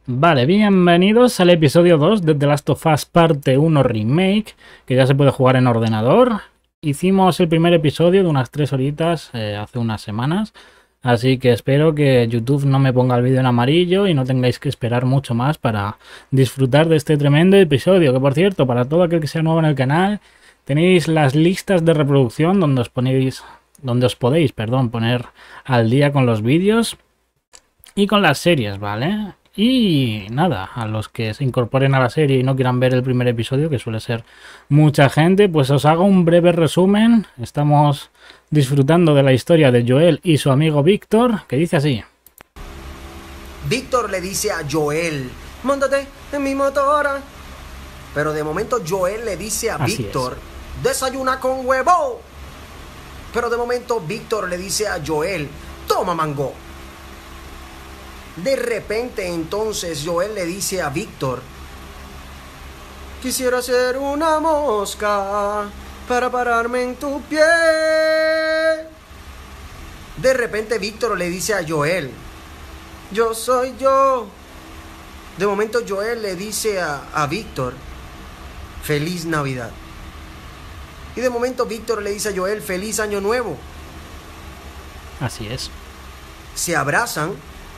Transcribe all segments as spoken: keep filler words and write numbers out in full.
Vale, bienvenidos al episodio dos de The Last of Us Parte uno Remake, que ya se puede jugar en ordenador. Hicimos el primer episodio de unas tres horitas eh, hace unas semanas, así que espero que YouTube no me ponga el vídeo en amarillo y no tengáis que esperar mucho más para disfrutar de este tremendo episodio. Que por cierto, para todo aquel que sea nuevo en el canal, tenéis las listas de reproducción donde os ponéis, donde os podéis, perdón, poner al día con los vídeos y con las series, ¿vale? Y nada, a los que se incorporen a la serie y no quieran ver el primer episodio, que suele ser mucha gente, pues os hago un breve resumen. Estamos disfrutando de la historia de Joel y su amigo Víctor, que dice así. Víctor le dice a Joel, móntate en mi motora. Pero de momento Joel le dice a Así Víctor, desayuna con huevo. Pero de momento Víctor le dice a Joel, toma mango. De repente entonces Joel le dice a Víctor, quisiera ser una mosca para pararme en tu pie. De repente Víctor le dice a Joel, yo soy yo. De momento Joel le dice a, a Víctor, feliz Navidad. Y de momento Víctor le dice a Joel, feliz Año Nuevo. Así es. Se abrazan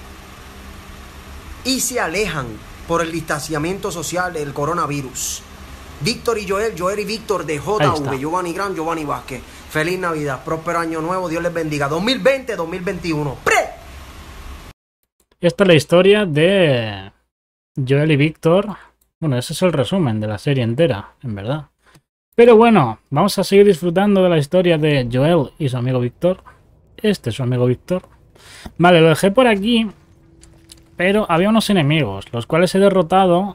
y se alejan por el distanciamiento social del coronavirus. Víctor y Joel, Joel y Víctor de J V, Giovanni Gran, Giovanni Vázquez. Feliz Navidad, próspero año nuevo, Dios les bendiga. dos mil veinte, dos mil veintiuno. ¡Pre! Esta es la historia de Joel y Víctor. Bueno, ese es el resumen de la serie entera, en verdad. Pero bueno, vamos a seguir disfrutando de la historia de Joel y su amigo Víctor. Este es su amigo Víctor. Vale, lo dejé por aquí. Pero había unos enemigos, los cuales he derrotado.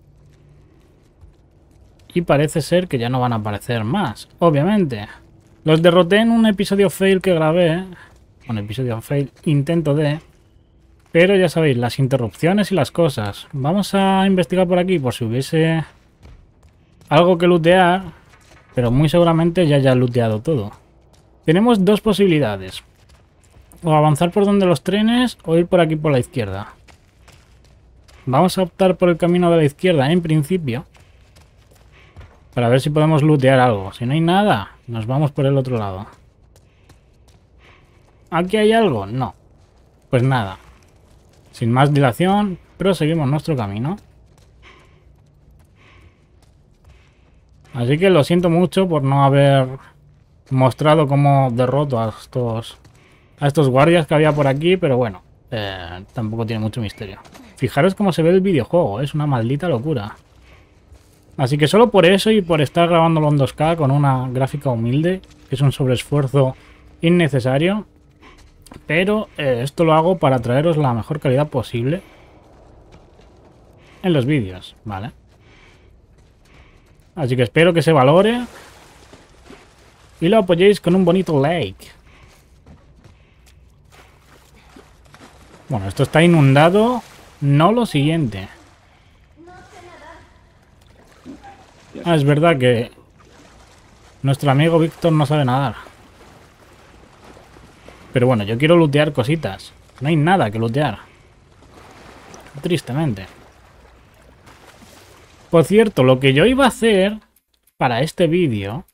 Y parece ser que ya no van a aparecer más, obviamente. Los derroté en un episodio fail que grabé. Un episodio fail, intento de... Pero ya sabéis, las interrupciones y las cosas. Vamos a investigar por aquí por si hubiese algo que lootear. Pero muy seguramente ya haya looteado todo. Tenemos dos posibilidades. O avanzar por donde los trenes o ir por aquí por la izquierda. Vamos a optar por el camino de la izquierda en principio. Para ver si podemos lootear algo. Si no hay nada, nos vamos por el otro lado. ¿Aquí hay algo? No. Pues nada. Sin más dilación, proseguimos nuestro camino. Así que lo siento mucho por no haber mostrado cómo derroto a estos, a estos guardias que había por aquí, pero bueno, eh, tampoco tiene mucho misterio. Fijaros cómo se ve el videojuego, es una maldita locura. Así que solo por eso y por estar grabándolo en dos K con una gráfica humilde, que es un sobreesfuerzo innecesario, pero eh, esto lo hago para traeros la mejor calidad posible en los vídeos, ¿vale? Así que espero que se valore y lo apoyéis con un bonito like. Bueno, esto está inundado. No lo siguiente. Ah, es verdad que nuestro amigo Víctor no sabe nadar. Pero bueno, yo quiero lootear cositas. No hay nada que lootear. Tristemente. Por cierto, lo que yo iba a hacer para este vídeo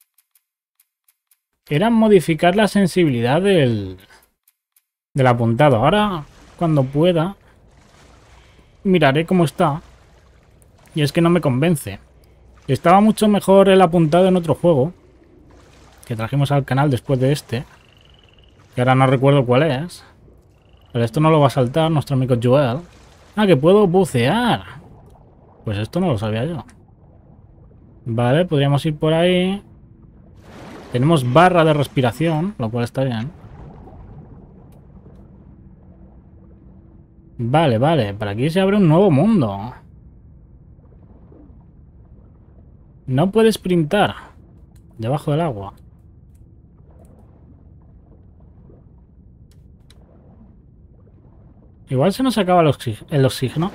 era modificar la sensibilidad del, del apuntado. Ahora, cuando pueda, miraré cómo está. Y es que no me convence. Estaba mucho mejor el apuntado en otro juego que trajimos al canal después de este, que ahora no recuerdo cuál es. Pero esto no lo va a saltar nuestro amigo Joel. Ah, que puedo bucear. Pues esto no lo sabía yo. Vale, podríamos ir por ahí. Tenemos barra de respiración, lo cual está bien. Vale, vale, por aquí se abre un nuevo mundo. No puede sprintar debajo del agua. Igual se nos acaba el, oxi- el oxígeno.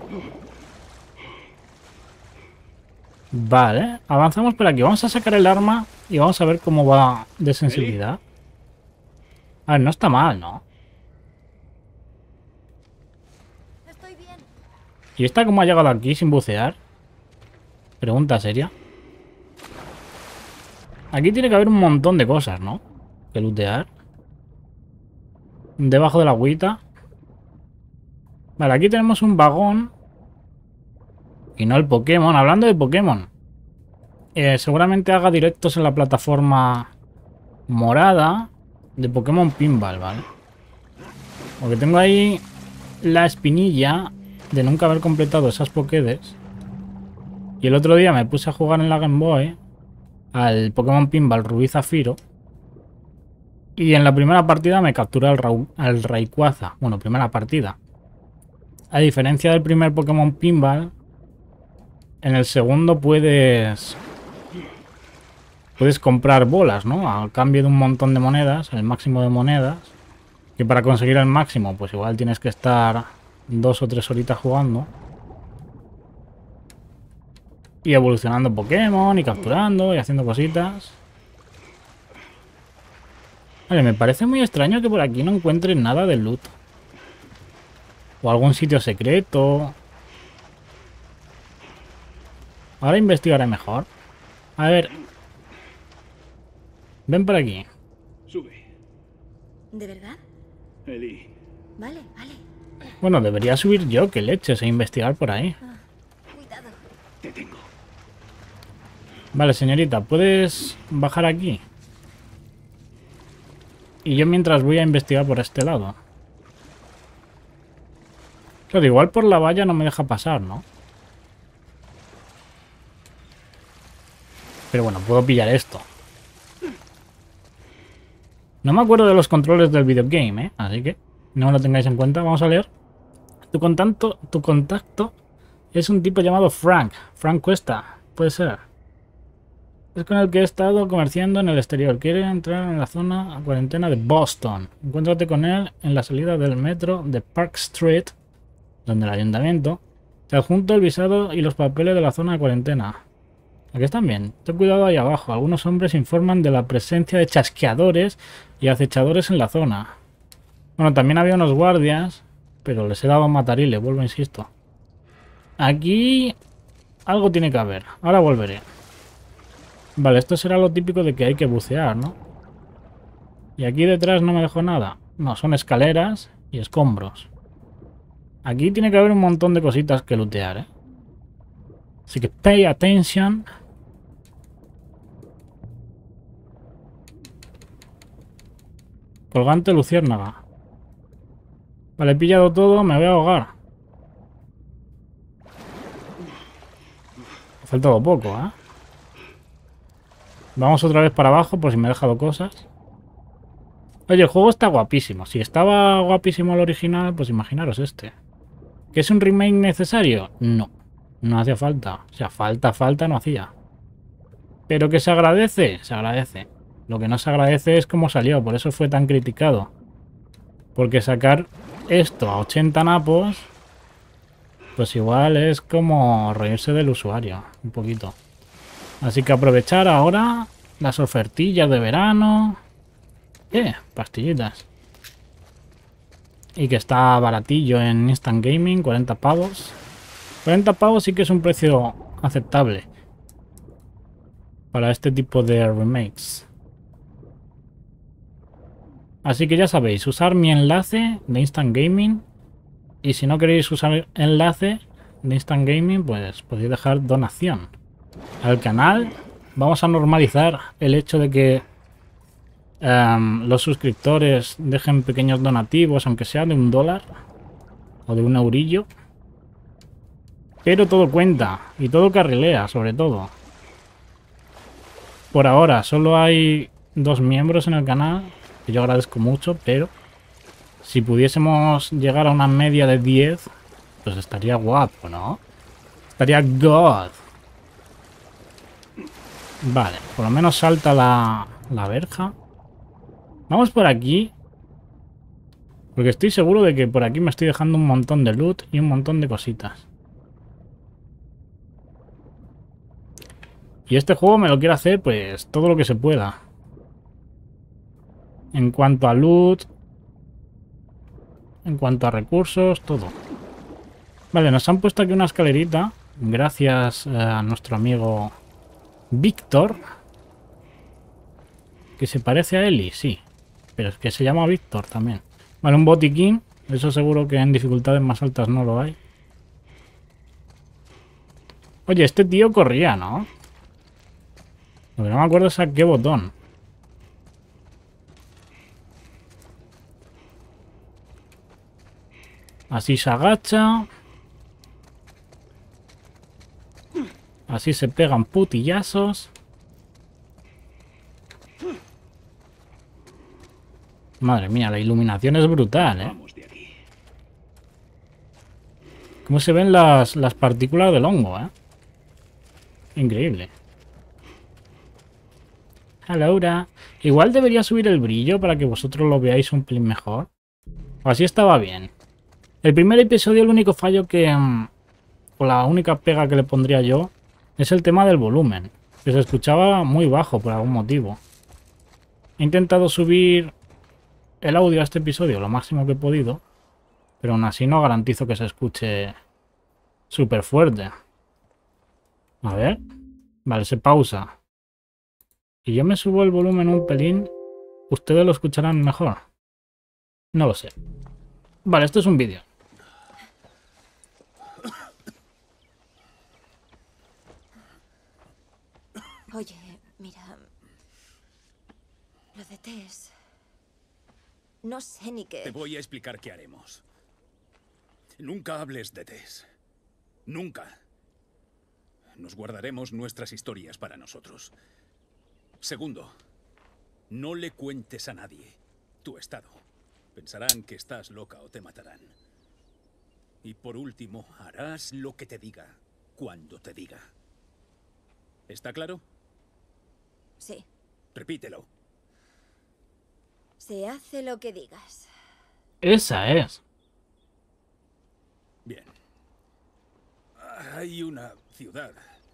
Vale, avanzamos por aquí. Vamos a sacar el arma y vamos a ver cómo va de sensibilidad. A ver, no está mal, ¿no? Estoy bien. ¿Y esta cómo ha llegado aquí sin bucear? Pregunta seria. Aquí tiene que haber un montón de cosas, ¿no? Que lootear. Debajo de la agüita. Vale, aquí tenemos un vagón. Y no el Pokémon. Hablando de Pokémon. Eh, seguramente haga directos en la plataforma morada de Pokémon Pinball, ¿vale? Porque tengo ahí la espinilla de nunca haber completado esas Pokédex. Y el otro día me puse a jugar en la Game Boy al Pokémon Pinball Rubí Zafiro. Y en la primera partida me capturé al, Ra al Rayquaza. Bueno, primera partida. A diferencia del primer Pokémon Pinball, en el segundo puedes... Puedes comprar bolas, ¿no? Al cambio de un montón de monedas, el máximo de monedas. Que para conseguir el máximo, pues igual tienes que estar dos o tres horitas jugando. Y evolucionando Pokémon, y capturando, y haciendo cositas. Vale, me parece muy extraño que por aquí no encuentres nada de loot. O algún sitio secreto. Ahora investigaré mejor. A ver. Ven por aquí. Sube. ¿De verdad? Ellie. Vale, vale. Bueno, debería subir yo, que leches, e investigar por ahí. Ah, cuidado. Te tengo. Vale, señorita, ¿puedes bajar aquí? Y yo mientras voy a investigar por este lado. Claro, igual por la valla no me deja pasar, ¿no? Pero bueno, puedo pillar esto. No me acuerdo de los controles del videogame, ¿eh? Así que no lo tengáis en cuenta. Vamos a leer. Tu contacto, tu contacto es un tipo llamado Frank. Frank Cuesta. Puede ser. Es con el que he estado comerciando en el exterior. Quiere entrar en la zona a cuarentena de Boston. Encuéntrate con él en la salida del metro de Park Street, donde el ayuntamiento te adjunto el visado y los papeles de la zona de cuarentena. Aquí están bien. Ten cuidado ahí abajo. Algunos hombres informan de la presencia de chasqueadores y acechadores en la zona. Bueno, también había unos guardias, pero les he dado a matar y le vuelvo, insisto. Aquí algo tiene que haber. Ahora volveré. Vale, esto será lo típico de que hay que bucear, ¿no? Y aquí detrás no me dejó nada. No, son escaleras y escombros. Aquí tiene que haber un montón de cositas que lootear, ¿eh? Así que pay attention. Colgante luciérnaga. Vale, he pillado todo, me voy a ahogar. Ha faltado poco, ¿eh? Vamos otra vez para abajo por si me he dejado cosas. Oye, el juego está guapísimo. Si estaba guapísimo el original, pues imaginaros este. ¿Que es un remake necesario? No. No hacía falta. O sea, falta, falta no hacía. ¿Pero que se agradece? Se agradece. Lo que no se agradece es cómo salió. Por eso fue tan criticado. Porque sacar esto a ochenta napos, pues igual es como reírse del usuario. Un poquito. Así que aprovechar ahora las ofertillas de verano. Eh, pastillitas. Y que está baratillo en Instant Gaming, cuarenta pavos. cuarenta pavos sí que es un precio aceptable para este tipo de remakes. Así que ya sabéis, usar mi enlace de Instant Gaming. Y si no queréis usar el enlace de Instant Gaming, pues podéis dejar donación al canal. Vamos a normalizar el hecho de que um, los suscriptores dejen pequeños donativos, aunque sea de un dólar o de un eurillo. Pero todo cuenta y todo carrilea, sobre todo. Por ahora solo hay dos miembros en el canal, que yo agradezco mucho, pero si pudiésemos llegar a una media de diez, pues estaría guapo, ¿no? Estaría God. Vale, por lo menos salta la, la verja. Vamos por aquí. Porque estoy seguro de que por aquí me estoy dejando un montón de loot y un montón de cositas. Y este juego me lo quiero hacer, pues, todo lo que se pueda. En cuanto a loot, en cuanto a recursos, todo. Vale, nos han puesto aquí una escalerita. Gracias eh, a nuestro amigo Víctor. Que se parece a Eli, sí. Pero es que se llama Víctor también. Vale, un botiquín. Eso seguro que en dificultades más altas no lo hay. Oye, este tío corría, ¿no? Lo que no me acuerdo es a qué botón. Así se agacha. Así se pegan putillazos. Madre mía, la iluminación es brutal, ¿eh? Vamos de aquí. Cómo se ven las, las partículas del hongo, ¿eh? Increíble. Laura. Igual debería subir el brillo para que vosotros lo veáis un pelín mejor. O así estaba bien. El primer episodio, el único fallo que... o la única pega que le pondría yo es el tema del volumen. Que se escuchaba muy bajo por algún motivo. He intentado subir el audio a este episodio lo máximo que he podido. Pero aún así no garantizo que se escuche súper fuerte. A ver. Vale, se pausa. Y yo me subo el volumen un pelín. ¿Ustedes lo escucharán mejor? No lo sé. Vale, esto es un vídeo. Oye, mira... Lo de Tess... No sé ni qué... Te voy a explicar qué haremos. Nunca hables de Tess. Nunca. Nos guardaremos nuestras historias para nosotros. Segundo, no le cuentes a nadie tu estado. Pensarán que estás loca o te matarán. Y por último, harás lo que te diga, cuando te diga. ¿Está claro? Sí. Repítelo. Se hace lo que digas. Esa es. Bien. Hay una ciudad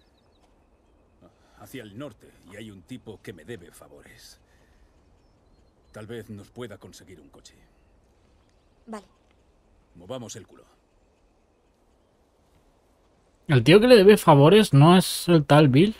hacia el norte y hay un tipo que me debe favores. Tal vez nos pueda conseguir un coche. Vale. Movamos el culo. ¿El tío que le debe favores no es el tal Bill?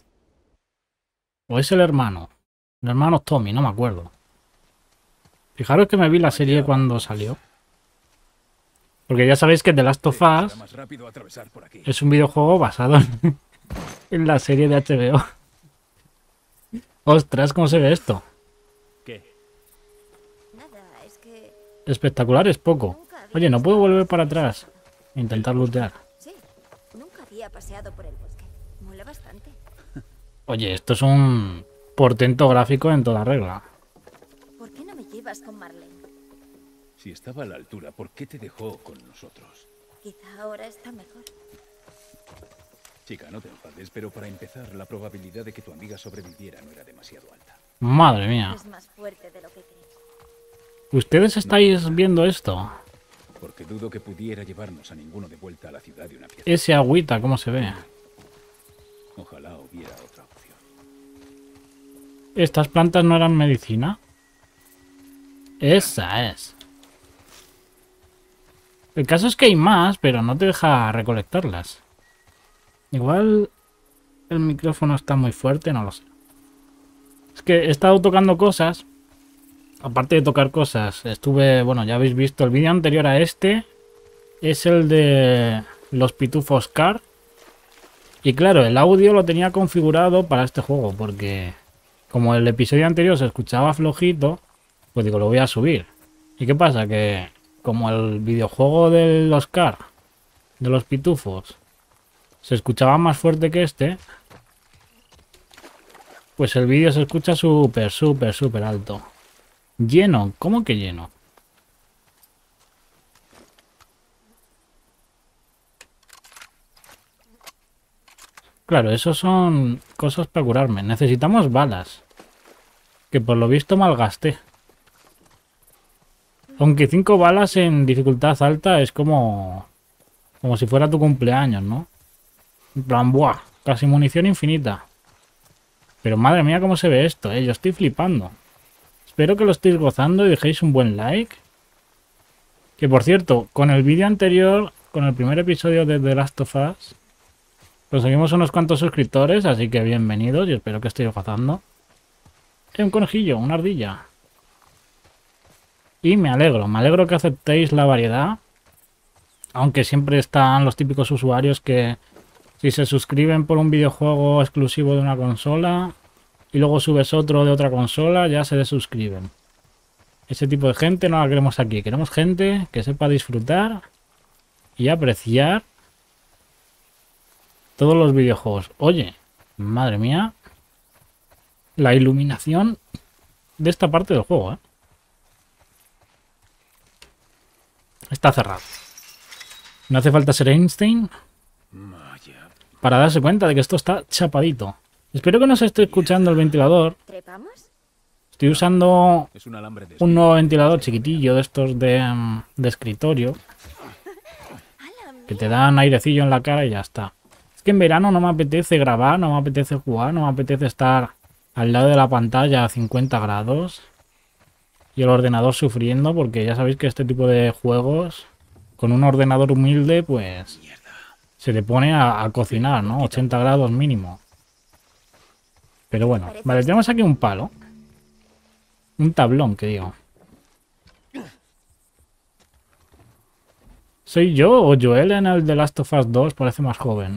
¿O es el hermano? El hermano Tommy, no me acuerdo. Fijaros que me vi la serie cuando salió. Porque ya sabéis que The Last of Us Será más rápido atravesar por aquí. es un videojuego basado en, en la serie de H B O. Ostras, ¿cómo se ve esto? ¿Qué? Nada, es que... Espectacular es poco. Oye, no puedo volver para atrás. E intentar lootear. Sí, nunca había paseado por el bosque. Mola bastante. Oye, esto es un portento gráfico en toda regla. ¿Por qué no me llevas con Marlene? Si estaba a la altura, ¿por qué te dejó con nosotros? Quizá ahora está mejor. Chica, no te enfades, pero para empezar, la probabilidad de que tu amiga sobreviviera no era demasiado alta. Madre mía. Es más fuerte de lo que crees. ¿Ustedes estáis viendo esto? Porque dudo que pudiera llevarnos a ninguno de vuelta a la ciudad de una piedra. Ese agüita, ¿cómo se ve? Ojalá hubiera otra opción. ¿Estas plantas no eran medicina? Esa es. El caso es que hay más, pero no te deja recolectarlas. Igual el micrófono está muy fuerte, no lo sé. Es que he estado tocando cosas. Aparte de tocar cosas, estuve... Bueno, ya habéis visto el vídeo anterior a este. Es el de los pitufos Car. Y claro, el audio lo tenía configurado para este juego, porque como el episodio anterior se escuchaba flojito, pues digo, lo voy a subir. ¿Y qué pasa? Que como el videojuego de los Car, de los pitufos, se escuchaba más fuerte que este, pues el vídeo se escucha súper, súper, súper alto. Lleno, ¿cómo que lleno? Claro, eso son cosas para curarme. Necesitamos balas, que por lo visto malgasté. Aunque cinco balas en dificultad alta es como... Como si fuera tu cumpleaños, ¿no? En plan, ¡buah! Casi munición infinita. Pero madre mía cómo se ve esto, ¿eh? Yo estoy flipando. Espero que lo estéis gozando y dejéis un buen like. Que por cierto, con el vídeo anterior con el primer episodio de The Last of Us. Conseguimos unos cuantos suscriptores, así que bienvenidos y espero que estéis gozando. Eh, un conejillo, una ardilla. Y me alegro, me alegro que aceptéis la variedad. Aunque siempre están los típicos usuarios que si se suscriben por un videojuego exclusivo de una consola y luego subes otro de otra consola, ya se desuscriben. Ese tipo de gente no la queremos aquí. Queremos gente que sepa disfrutar y apreciar todos los videojuegos. Oye, madre mía, la iluminación de esta parte del juego, ¿eh? Está cerrado. No hace falta ser Einstein para darse cuenta de que esto está chapadito. Espero que no se esté escuchando el ventilador. ¿Trepamos? Estoy usando Es un alambre de un nuevo ventilador chiquitillo de estos de, um, de escritorio. Que te dan airecillo en la cara y ya está. Es que en verano no me apetece grabar, no me apetece jugar, no me apetece estar al lado de la pantalla a cincuenta grados. Y el ordenador sufriendo, porque ya sabéis que este tipo de juegos, con un ordenador humilde, pues se te pone a, a cocinar, ¿no? ochenta grados mínimo. Pero bueno, vale, tenemos aquí un palo. Un tablón, que digo. ¿Soy yo o Joel en el The Last of Us dos? Parece más joven.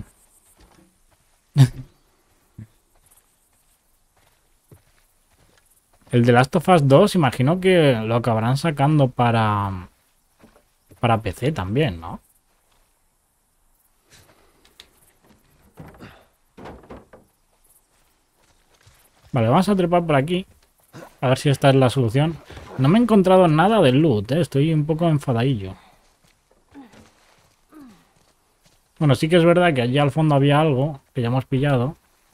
El The Last of Us dos, imagino que lo acabarán sacando para... Para P C también, ¿no? Vale, vamos a trepar por aquí. A ver si esta es la solución. No me he encontrado nada de loot, ¿eh? Estoy un poco enfadadillo. Bueno, sí que es verdad que allí al fondo había algo que ya hemos pillado.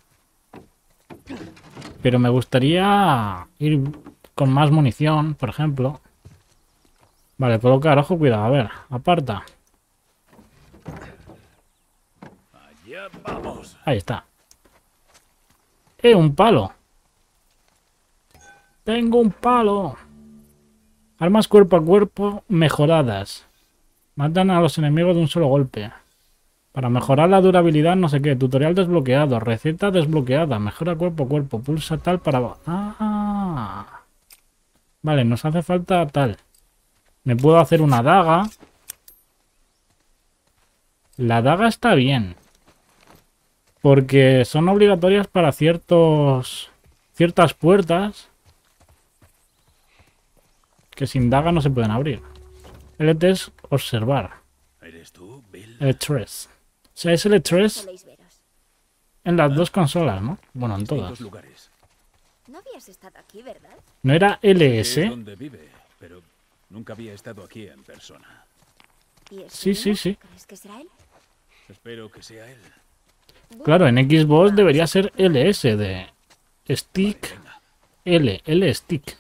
Pero me gustaría ir con más munición, por ejemplo. Vale, colocar, ojo, cuidado, a ver, aparta. Allá vamos. Ahí está. ¡Eh, un palo! ¡Tengo un palo! Armas cuerpo a cuerpo mejoradas. Matan a los enemigos de un solo golpe. Para mejorar la durabilidad, no sé qué. Tutorial desbloqueado. Receta desbloqueada. Mejora cuerpo a cuerpo. Pulsa tal para... ¡Ah! Vale, nos hace falta tal. Me puedo hacer una daga. La daga está bien. Porque son obligatorias para ciertos... ciertas puertas. Que sin daga no se pueden abrir. L T es observar. ¿Eres tú, Bill? L tres. O sea, es L tres Soléis veros. en las dos consolas, ¿no? Bueno, en Estoy en todas. dos lugares. No habías estado aquí, ¿verdad? ¿No era L Es S? donde vive, pero nunca había estado aquí en persona. ¿Y es Sí, sí, niño? sí. ¿Crees que será él? Espero que sea él. Claro, en Xbox debería ser L S de Stick. Venga. L, L Stick.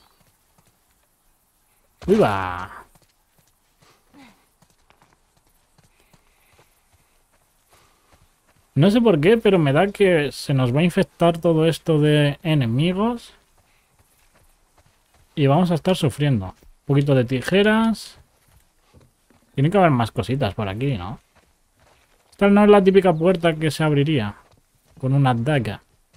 ¡Uy, va! No sé por qué, pero me da que se nos va a infectar todo esto de enemigos. Y vamos a estar sufriendo. Un poquito de tijeras. Tiene que haber más cositas por aquí, ¿no? Esta no es la típica puerta que se abriría con una daga.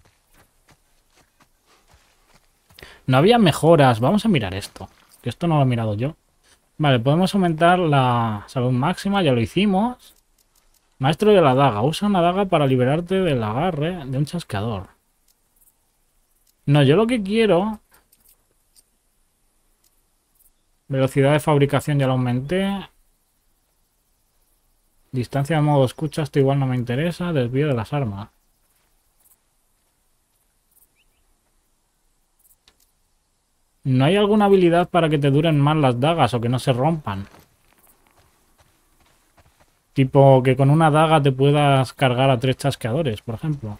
No había mejoras. Vamos a mirar esto. Que esto no lo he mirado yo. Vale, podemos aumentar la salud máxima. Ya lo hicimos. Maestro de la daga. Usa una daga para liberarte del agarre de un chasqueador. No, yo lo que quiero... Velocidad de fabricación ya la aumenté. Distancia de modo escucha, esto igual no me interesa. Desvío de las armas. ¿No hay alguna habilidad para que te duren más las dagas o que no se rompan? Tipo que con una daga te puedas cargar a tres chasqueadores, por ejemplo.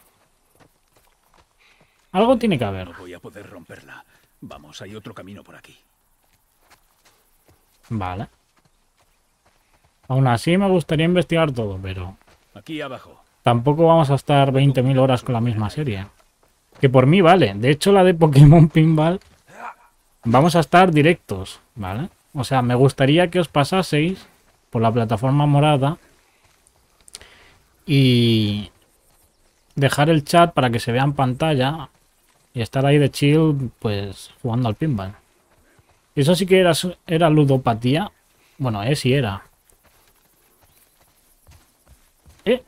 Algo tiene que haber. No voy a poder romperla. Vamos, hay otro camino por aquí. Vale. Aún así me gustaría investigar todo, pero... Aquí abajo. Tampoco vamos a estar veinte mil horas con la misma serie. Que por mí vale. De hecho, la de Pokémon Pinball... Vamos a estar directos, ¿vale? O sea, me gustaría que os pasaseis por la plataforma morada y dejar el chat para que se vea en pantalla y estar ahí de chill, pues jugando al pinball. Y eso sí que era, era ludopatía. Bueno, eh, sí era. ¿Eh?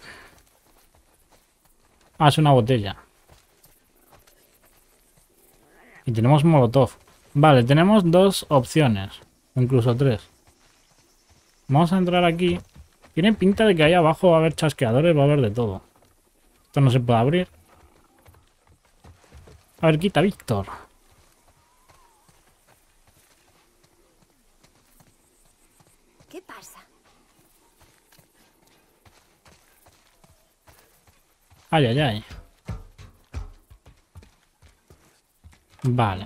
Ah, es una botella. Y tenemos molotov. Vale, tenemos dos opciones. O incluso tres. Vamos a entrar aquí. Tiene pinta de que ahí abajo va a haber chasqueadores, va a haber de todo. Esto no se puede abrir. A ver, quita, Víctor. ¿Qué pasa? Ay, ay, ay. Vale.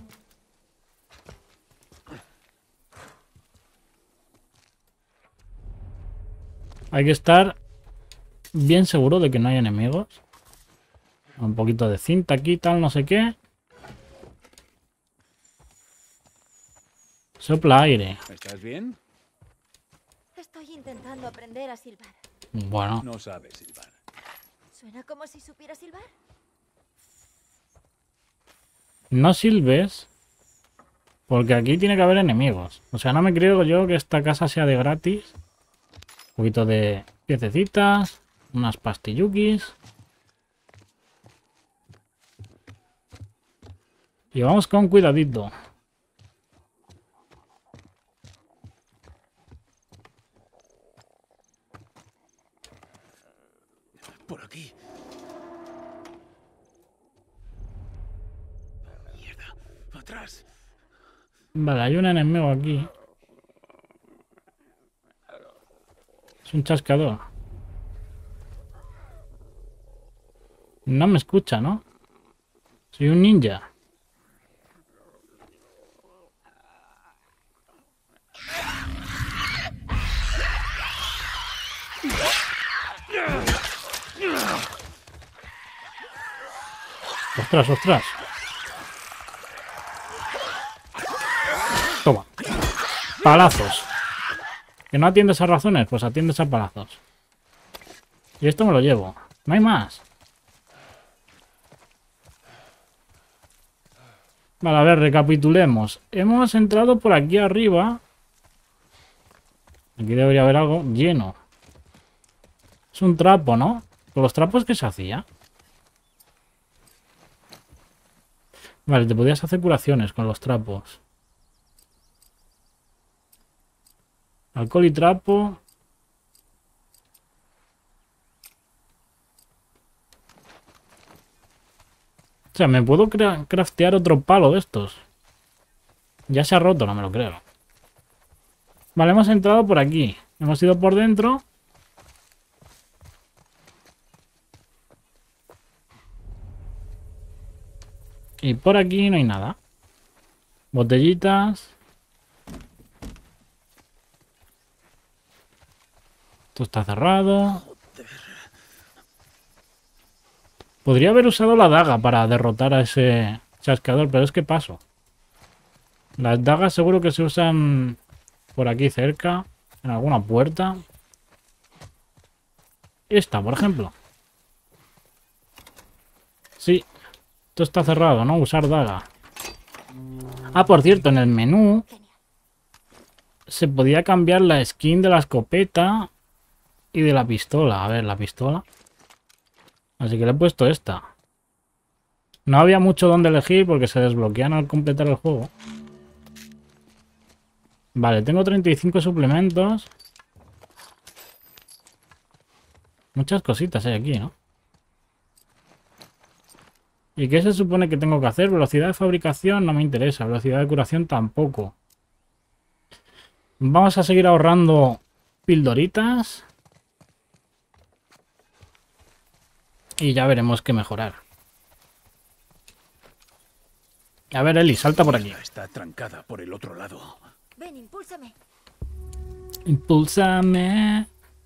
Hay que estar bien seguro de que no hay enemigos. Un poquito de cinta aquí, tal, no sé qué. Sopla aire. ¿Estás bien? Estoy intentando aprender a silbar. Bueno, No sabes silbar. ¿Suena como si supiera silbar? no silbes. Porque aquí tiene que haber enemigos. O sea, no me creo yo que esta casa sea de gratis. Un poquito de piececitas. Unas pastillukis. Y vamos con cuidadito. Por aquí. Mierda. Atrás. Vale, hay un enemigo aquí. Es un chascador. No me escucha, ¿no? Soy un ninja. Ostras, ostras. Toma. Palazos. ¿Que no atiendes a razones? Pues atiendes a palazos. Y esto me lo llevo. No hay más. Vale, a ver, recapitulemos. Hemos entrado por aquí arriba. Aquí debería haber algo lleno. Es un trapo, ¿no? ¿Con los trapos qué se hacía? Vale, te podías hacer curaciones con los trapos. Alcohol y trapo. O sea, me puedo cra- craftear otro palo de estos. Ya se ha roto, no me lo creo. Vale, hemos entrado por aquí. Hemos ido por dentro. Y por aquí no hay nada. Botellitas. Esto está cerrado. Podría haber usado la daga para derrotar a ese chascador, pero es que paso. Las dagas seguro que se usan por aquí cerca, en alguna puerta. Esta, por ejemplo. Sí, esto está cerrado, ¿no? Usar daga. Ah, por cierto, en el menú se podía cambiar la skin de la escopeta y de la pistola. A ver, la pistola. Así que le he puesto esta. No había mucho donde elegir porque se desbloquean al completar el juego. Vale, tengo treinta y cinco suplementos. Muchas cositas hay aquí, ¿no? ¿Y qué se supone que tengo que hacer? Velocidad de fabricación no me interesa. Velocidad de curación tampoco. Vamos a seguir ahorrando pildoritas. Y ya veremos qué mejorar. A ver, Eli, salta por aquí. Está trancada por el otro lado. Ven, impúlsame. Impúlsame.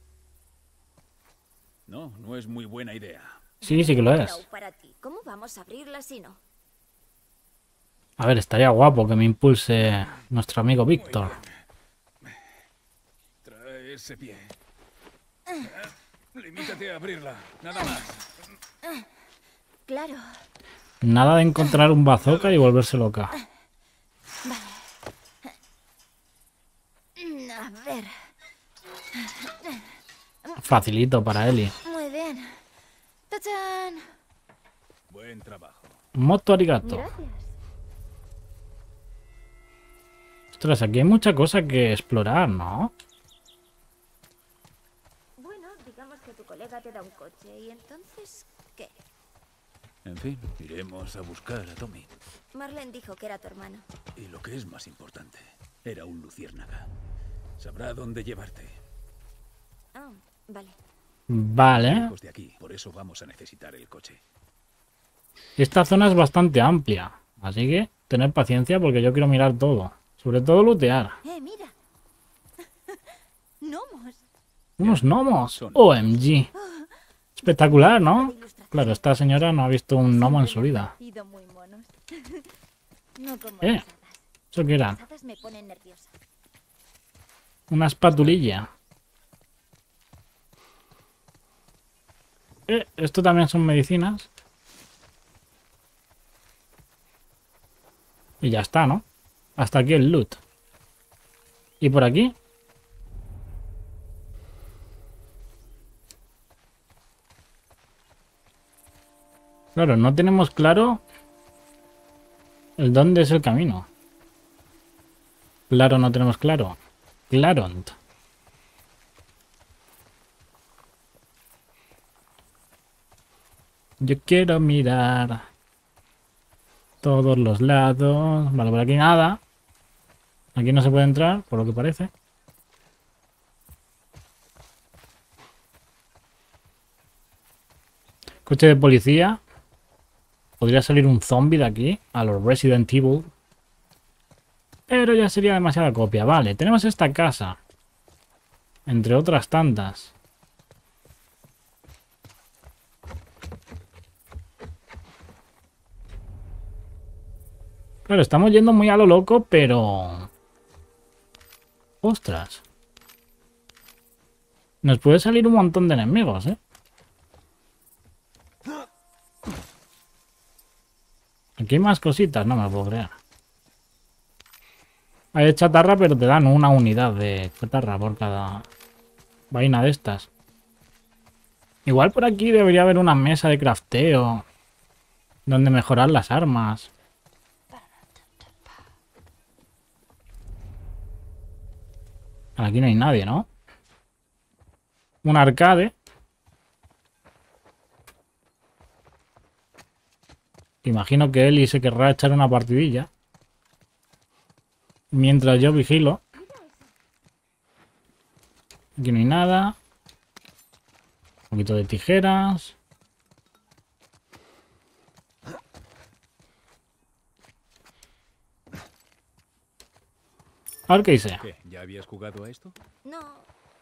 No, no es muy buena idea. Sí, sí que lo No, es. para ti. ¿Cómo vamos a abrirla si no? A ver, estaría guapo que me impulse nuestro amigo Víctor. Trae ese pie. Limítate a abrirla, nada más. Claro. Nada de encontrar un bazooka y volverse loca. A ver. Facilito para Ellie. Muy bien. ¡Tachán! Buen trabajo. Moto arigato. Gracias. Ostras, aquí hay mucha cosa que explorar, ¿no? Bueno, digamos que tu colega te da un coche y entonces, ¿qué? En fin, iremos a buscar a Tommy. Marlene dijo que era tu hermano. Y lo que es más importante, era un luciérnaga. Sabrá dónde llevarte. Ah, vale. Vale. Lejos de aquí, por eso vamos a necesitar el coche. Esta zona es bastante amplia. Así que tener paciencia porque yo quiero mirar todo. Sobre todo lootear. Eh, mira. Gnomos. Unos gnomos. Son- O M G. Espectacular, ¿no? Claro, esta señora no ha visto un gnomo en su vida. Sido muy monos. No como Eh. las hadas. ¿Eso qué eran? Las hadas me ponen nerviosa. Una espatulilla. Eh, esto también son medicinas. Y ya está, ¿no? Hasta aquí el loot. ¿Y por aquí? Claro, no tenemos claro el dónde es el camino. Claro, no tenemos claro. Claront. Yo quiero mirar todos los lados. Vale, por aquí nada. Aquí no se puede entrar, por lo que parece. Coche de policía. Podría salir un zombie de aquí, a los Resident Evil. Pero ya sería demasiada copia. Vale, tenemos esta casa. Entre otras tantas. Claro, estamos yendo muy a lo loco, pero... Ostras. Nos puede salir un montón de enemigos, ¿eh? Aquí hay más cositas, no me lo puedo creer. Hay de chatarra, pero te dan una unidad de chatarra por cada vaina de estas. Igual por aquí debería haber una mesa de crafteo donde mejorar las armas. Aquí no hay nadie, ¿no? Un arcade. Imagino que Ellie se querrá echar una partidilla. Mientras yo vigilo. Aquí no hay nada. Un poquito de tijeras. A ver qué dice. ¿Qué? ¿Ya habías jugado a esto? No.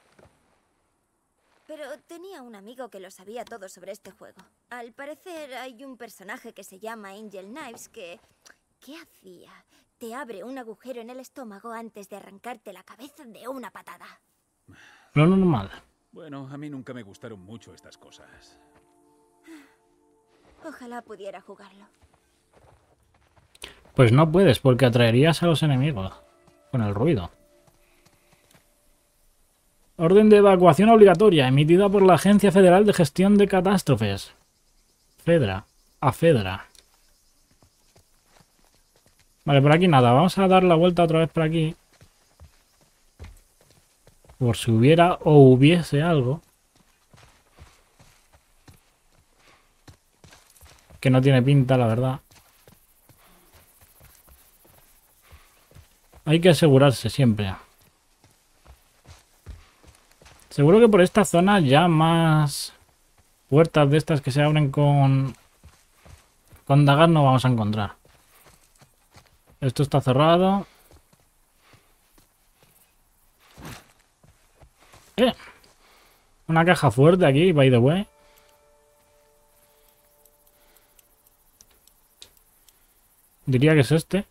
Pero tenía un amigo que lo sabía todo sobre este juego. Al parecer hay un personaje que se llama Angel Knives que... ¿Qué hacía? Te abre un agujero en el estómago antes de arrancarte la cabeza de una patada. Lo normal. Bueno, a mí nunca me gustaron mucho estas cosas. Ojalá pudiera jugarlo. Pues no puedes porque atraerías a los enemigos con el ruido. Orden de evacuación obligatoria emitida por la Agencia Federal de Gestión de Catástrofes. Fedra. A Fedra. Vale, por aquí nada. Vamos a dar la vuelta otra vez por aquí. Por si hubiera o hubiese algo. Que no tiene pinta, la verdad. Hay que asegurarse siempre. Seguro que por esta zona ya más puertas de estas que se abren con con dagas no vamos a encontrar. Esto está cerrado. Eh, una caja fuerte aquí, by the way. Diría que es este.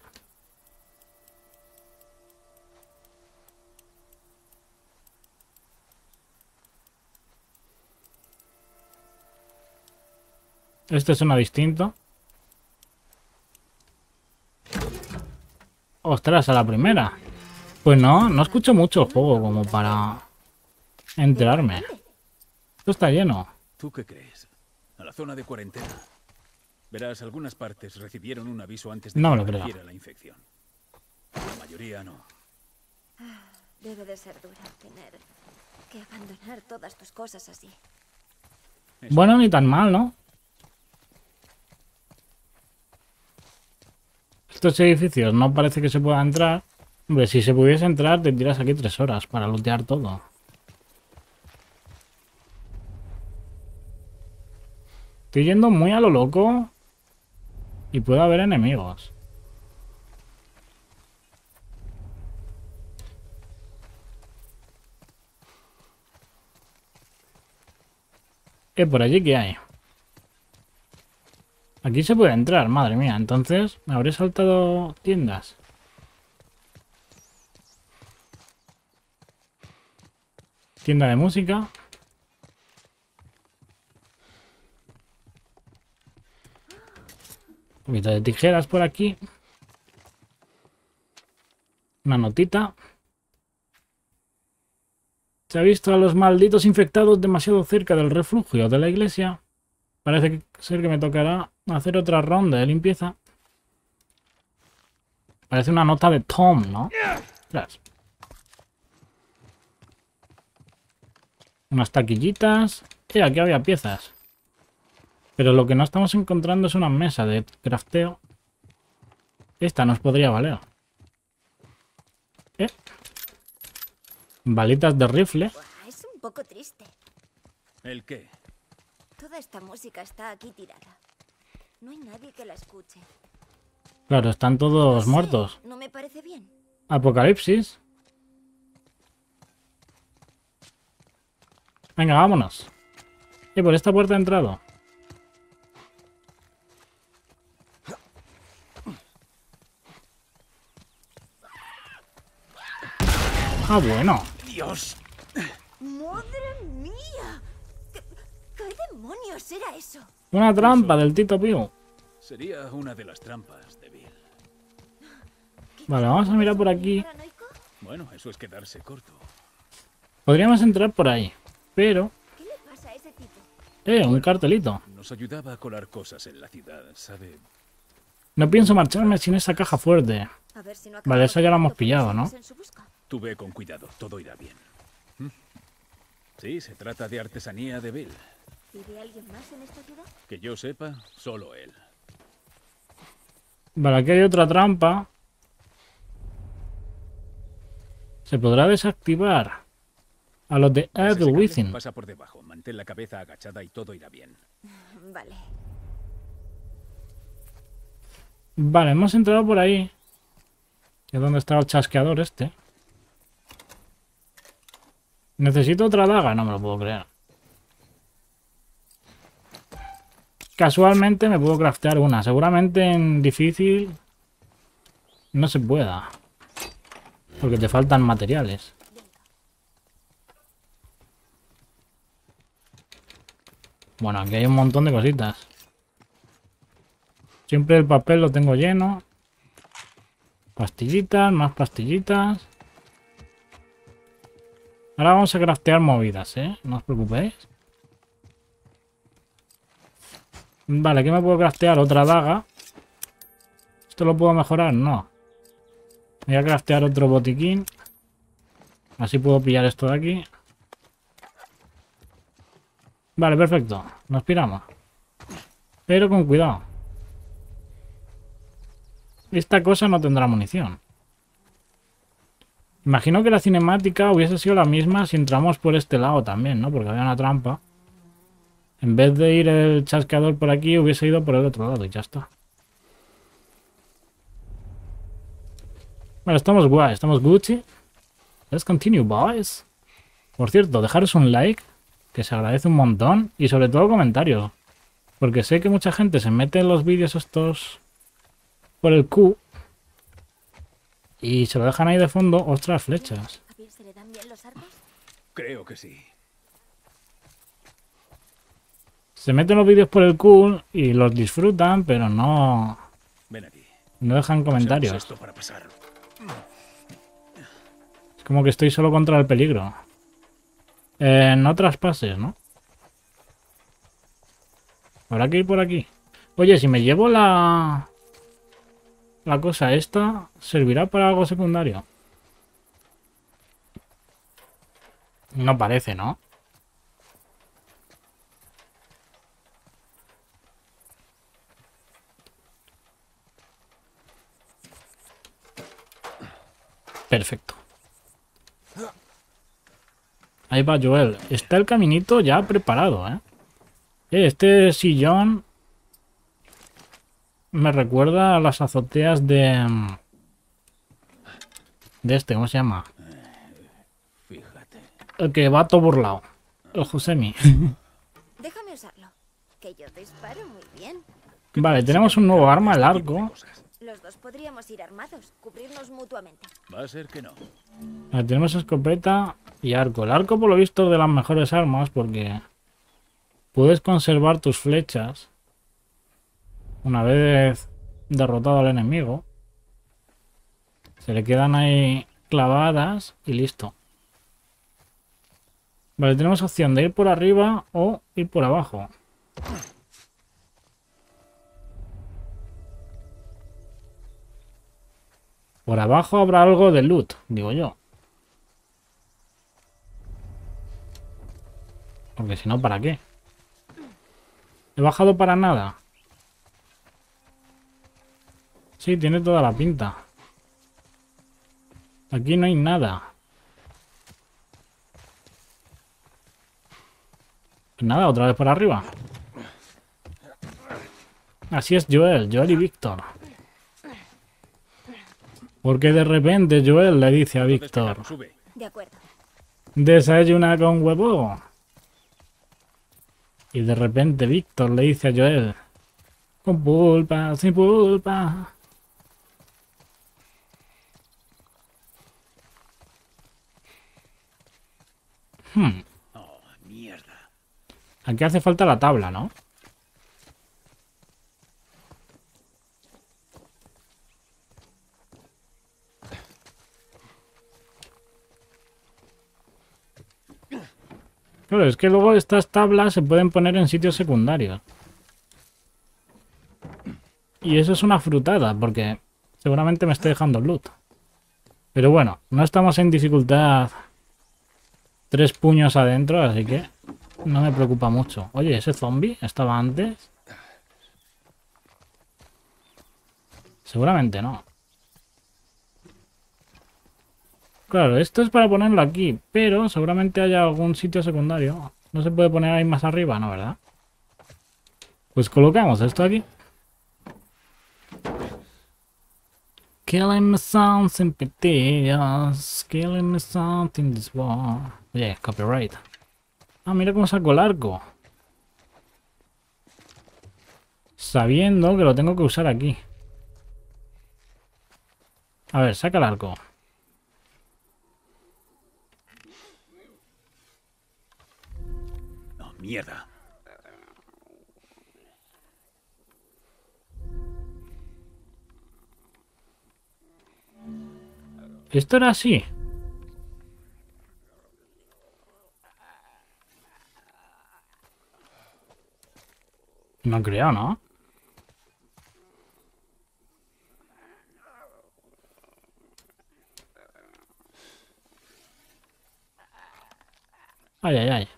Este suena distinto. Ostras, a la primera. Pues no, no escucho mucho el juego como para enterarme. Esto está lleno. ¿Tú qué crees? A la zona de cuarentena. Verás, algunas partes recibieron un aviso antes de No que me lo creo. apareciera la infección. La mayoría no. Debe de ser duro tener que abandonar todas tus cosas así. Eso. Bueno, ni tan mal, ¿no? Estos edificios no parece que se pueda entrar. Hombre, si se pudiese entrar, te tiras aquí tres horas para lootear todo. Estoy yendo muy a lo loco. Y puede haber enemigos. ¿Eh, por allí qué hay? Aquí se puede entrar, madre mía. Entonces, ¿me habré saltado tiendas? Tienda de música. Un poquito de tijeras por aquí. Una notita. Se ha visto a los malditos infectados demasiado cerca del refugio de la iglesia. Parece ser que me tocará hacer otra ronda de limpieza. Parece una nota de Tom, ¿no? Ostras. Unas taquillitas. Eh, aquí había piezas. Pero lo que no estamos encontrando es una mesa de crafteo. Esta nos podría valer. ¿Eh? Balitas de rifle. Buah, es un poco triste. ¿El qué? Toda esta música está aquí tirada. No hay nadie que la escuche. Claro, están todos Sí, muertos. no me parece bien. Apocalipsis. Venga, vámonos. Y por esta puerta he entrado. Ah, bueno. ¡Dios! ¡Madre mía! ¿Qué, qué demonios era eso? Una trampa del Tito Pío. Sería una de las trampas de Bill. Vale, vamos a mirar por aquí. ¿Paranoico? Bueno, eso es quedarse corto. Podríamos entrar por ahí. Pero... ¿Qué le pasa a ese tipo? Eh, un cartelito. Nos ayudaba a colar cosas en la ciudad, ¿sabe? No pienso marcharme sin esa caja fuerte. A ver si no Vale, eso ya lo hemos acabamos pillado, ¿no? en su busca. Tú ve con cuidado, todo irá bien. ¿Mm? Sí, se trata de artesanía de Bill. ¿Vive alguien más en esta ciudad? Que yo sepa, solo él. Vale, aquí hay otra trampa. Se podrá desactivar a los de Ese Evil cable Within. pasa por debajo, mantén la cabeza agachada y todo irá bien. Vale. Vale, hemos entrado por ahí. Que es donde está el chasqueador este. Necesito otra daga, no me lo puedo creer. Casualmente me puedo craftear una. Seguramente en difícil no se pueda. Porque te faltan materiales. Bueno, aquí hay un montón de cositas. Siempre el papel lo tengo lleno. Pastillitas, más pastillitas. Ahora vamos a craftear movidas, ¿eh? No os preocupéis. Vale, aquí me puedo craftear otra daga. ¿Esto lo puedo mejorar? No. Voy a craftear otro botiquín. Así puedo pillar esto de aquí. Vale, perfecto. Nos piramos. Pero con cuidado. Esta cosa no tendrá munición. Imagino que la cinemática hubiese sido la misma si entramos por este lado también, ¿no? Porque había una trampa. En vez de ir el chasqueador por aquí, hubiese ido por el otro lado y ya está. Bueno, estamos guay, estamos Gucci. Let's continue, boys. Por cierto, dejaros un like, que se agradece un montón. Y sobre todo comentarios. Porque sé que mucha gente se mete en los vídeos estos por el Q. Y se lo dejan ahí de fondo. Ostras, flechas. ¿A Bill se le dan bien los arcos? Creo que sí. Se meten los vídeos por el cool y los disfrutan, pero no, Ven aquí. no dejan Usemos comentarios. esto para pasar. Es como que estoy solo contra el peligro. Eh, no traspases, ¿no? Habrá que ir por aquí. Oye, si me llevo la... La cosa esta, ¿servirá para algo secundario? No parece, ¿no? Perfecto. Ahí va Joel. Está el caminito ya preparado, ¿eh? Eh, Este sillón me recuerda a las azoteas de... De este, ¿cómo se llama? Fíjate. El que va todo burlado. El Josemi. Déjame usarlo. Que yo disparo muy bien. Vale, tenemos un nuevo arma, el arco. Los dos podríamos ir armados, cubrirnos mutuamente. Va a ser que no. Vale, tenemos escopeta y arco. El arco, por lo visto, es de las mejores armas porque puedes conservar tus flechas una vez derrotado al enemigo. Se le quedan ahí clavadas y listo. Vale, tenemos opción de ir por arriba o ir por abajo. Por abajo habrá algo de loot, digo yo. Porque si no, ¿para qué? He bajado para nada. Sí, tiene toda la pinta. Aquí no hay nada. Pues nada, otra vez por arriba. Así es Joel, Joel y Víctor. Porque de repente Joel le dice a Víctor: Sube. De acuerdo. desayuna con huevo. Y de repente Víctor le dice a Joel: con pulpa, sin pulpa. Hmm. Oh, mierda. Aquí hace falta la tabla, ¿no? Claro, es que luego estas tablas se pueden poner en sitios secundarios. Y eso es una frutada, porque seguramente me estoy dejando loot. Pero bueno, no estamos en dificultad tres puños adentro, así que no me preocupa mucho. Oye, ¿ese zombie estaba antes? Seguramente no. Claro, esto es para ponerlo aquí, pero seguramente haya algún sitio secundario. No se puede poner ahí más arriba, ¿no? ¿Verdad? Pues colocamos esto aquí. Killing me something piteous, killing me something this war. Oye, copyright. Ah, mira cómo saco el arco. Sabiendo que lo tengo que usar aquí. A ver, saca el arco. No, mierda. Esto era así. No creo, ¿no? Ay, ay, ay.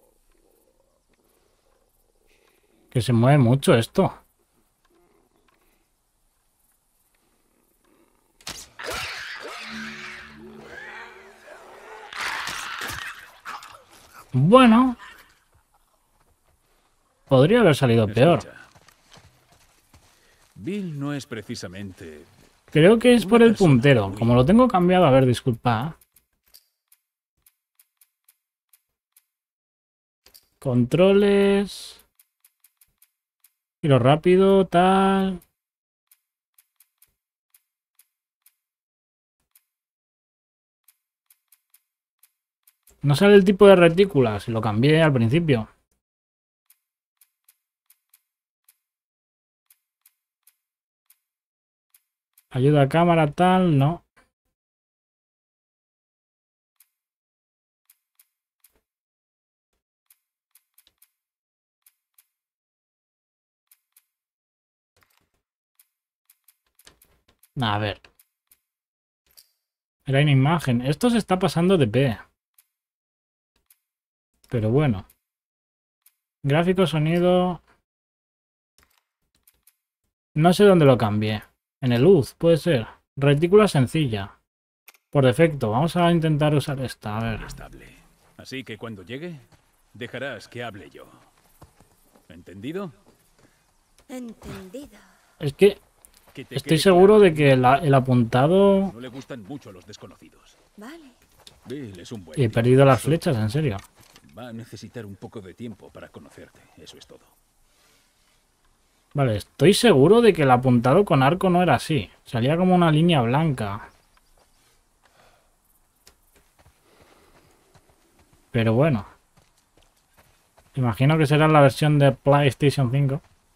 Que se mueve mucho esto. Bueno. Podría haber salido peor. Escucha. Bill no es precisamente... Creo que es Una por el persona puntero. muy- Como lo tengo cambiado, a ver, disculpa. Controles. Giro rápido, tal. No sale el tipo de retícula, si lo cambié al principio. Ayuda a cámara, tal, no. A ver. Era una imagen. Esto se está pasando de P. Pero bueno. Gráfico, sonido... No sé dónde lo cambié. En el U Z, puede ser. Retícula sencilla. Por defecto. Vamos a intentar usar esta. A ver. Estable. Así que cuando llegue, dejarás que hable yo. ¿Entendido? Entendido. Es que Que te estoy quede seguro claro. de que la- el apuntado... No le gustan mucho a los desconocidos. Vale. Bill es un buen He tío. perdido las Solo flechas, en serio. Va a necesitar un poco de tiempo para conocerte. Eso es todo. Vale, estoy seguro de que el apuntado con arco no era así. Salía como una línea blanca. Pero bueno. Imagino que será la versión de PlayStation cinco.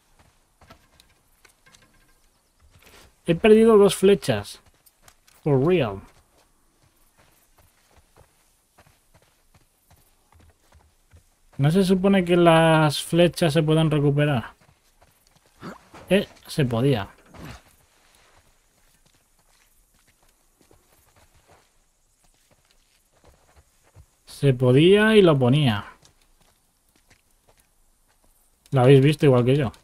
He perdido dos flechas. For real. ¿No se supone que las flechas se pueden recuperar? Eh, se podía. Se podía y lo ponía. Lo habéis visto igual que yo.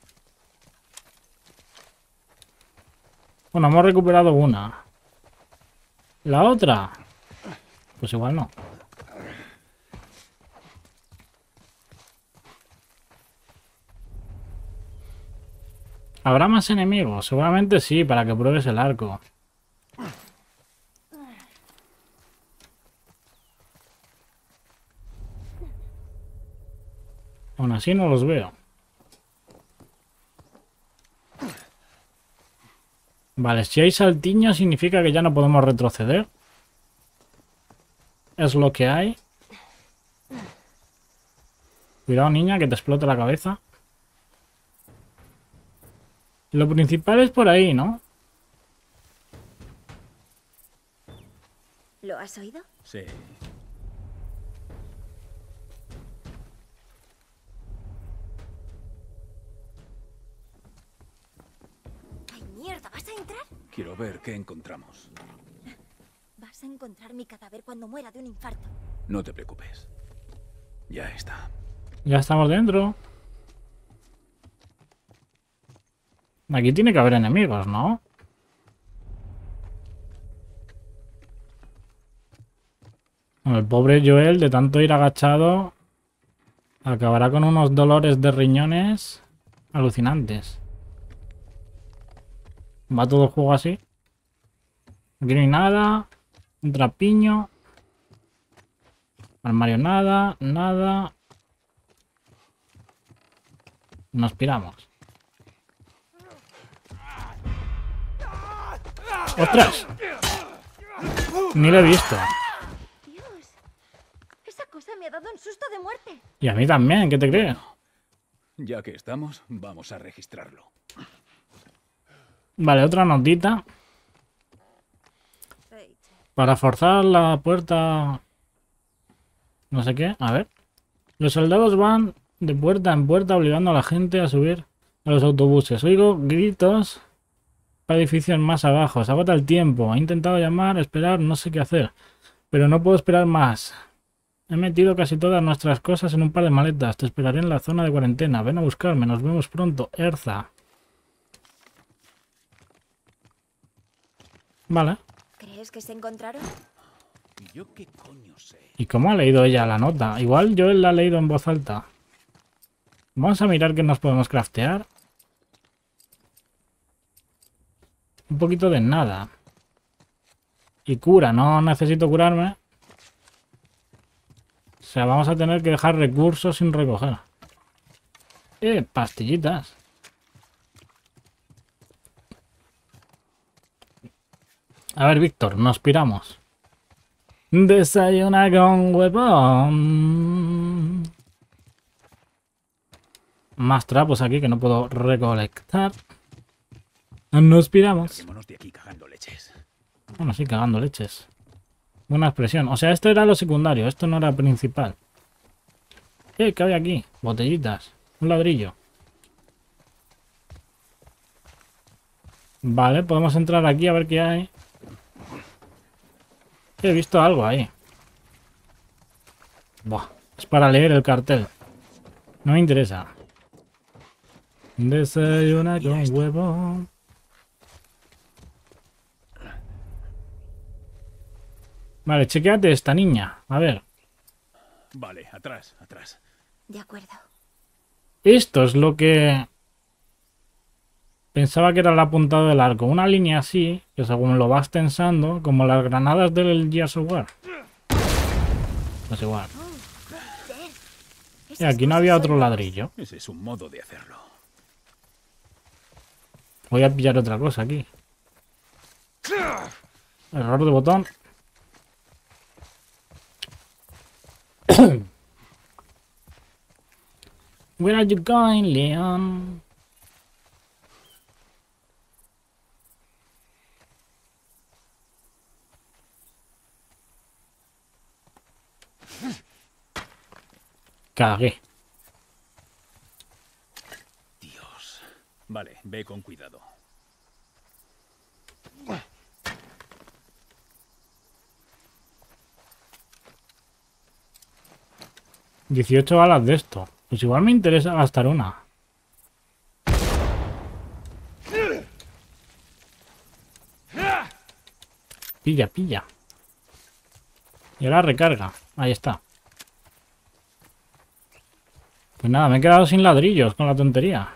Bueno, hemos recuperado una. ¿La otra? Pues igual no. ¿Habrá más enemigos? Seguramente sí, para que pruebes el arco. Aún así no los veo. Vale, si hay saltiños significa que ya no podemos retroceder. Es lo que hay. Cuidado, niña, que te explota la cabeza. Lo principal es por ahí, ¿no? ¿Lo has oído? Sí. ¡Ay, mierda! ¿Vas a entrar? Quiero ver qué encontramos. Vas a encontrar mi cadáver cuando muera de un infarto. No te preocupes. Ya está. Ya estamos dentro. Aquí tiene que haber enemigos, ¿no? El pobre Joel, de tanto ir agachado, acabará con unos dolores de riñones alucinantes. Va todo el juego así. Aquí no hay nada. Un trapiño. Armario nada, nada. Nos piramos. ¡Ostras! Ni lo he visto. Dios. Esa cosa me ha dado un susto de muerte. Y a mí también, ¿qué te crees? Ya que estamos, vamos a registrarlo. Vale, otra notita. Rachel. Para forzar la puerta... No sé qué, a ver. Los soldados van de puerta en puerta obligando a la gente a subir a los autobuses. Oigo gritos para edificios más abajo. Se agota el tiempo. He intentado llamar, esperar, no sé qué hacer. Pero no puedo esperar más. He metido casi todas nuestras cosas en un par de maletas. Te esperaré en la zona de cuarentena. Ven a buscarme. Nos vemos pronto. Erza. Vale. ¿Crees que se encontraron? ¿Y yo qué coño sé? ¿Y cómo ha leído ella la nota? Igual yo la he leído en voz alta. Vamos a mirar qué nos podemos craftear. Un poquito de nada. Y cura, no necesito curarme. O sea, vamos a tener que dejar recursos sin recoger. Eh, pastillitas. A ver, Víctor, nos piramos. Desayuna con huevón. Más trapos aquí que no puedo recolectar. Nos piramos. Larguémonos de aquí cagándole. leches. Bueno, sí, cagando leches. Buena expresión. O sea, esto era lo secundario, esto no era principal. ¿Qué? ¿Qué hay aquí? Botellitas. Un ladrillo. Vale, podemos entrar aquí a ver qué hay. He visto algo ahí. Buah, es para leer el cartel. No me interesa. Desayuna con huevo. Vale, chequeate esta niña. A ver. Vale, atrás, atrás. De acuerdo. Esto es lo que... Pensaba que era el apuntado del arco. Una línea así, que según lo vas tensando, como las granadas del Gears of War. Pues igual. Y aquí no había otro ladrillo. Ese es un modo de hacerlo. Voy a pillar otra cosa aquí. Error de botón. Where are you going, Leon? Cagué. Dios. Vale, ve con cuidado. dieciocho balas de esto. Pues igual me interesa gastar una. Pilla, pilla. Y ahora recarga. Ahí está. Pues nada, me he quedado sin ladrillos con la tontería.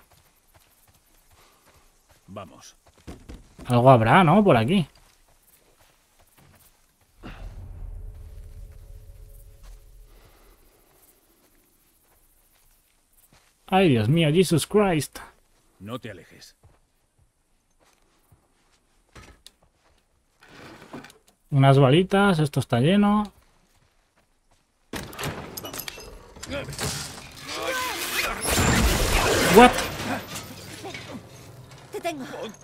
Vamos. Algo habrá, ¿no? Por aquí. Ay, Dios mío, Jesus Christ. No te alejes. Unas balitas, esto está lleno. What? Te tengo.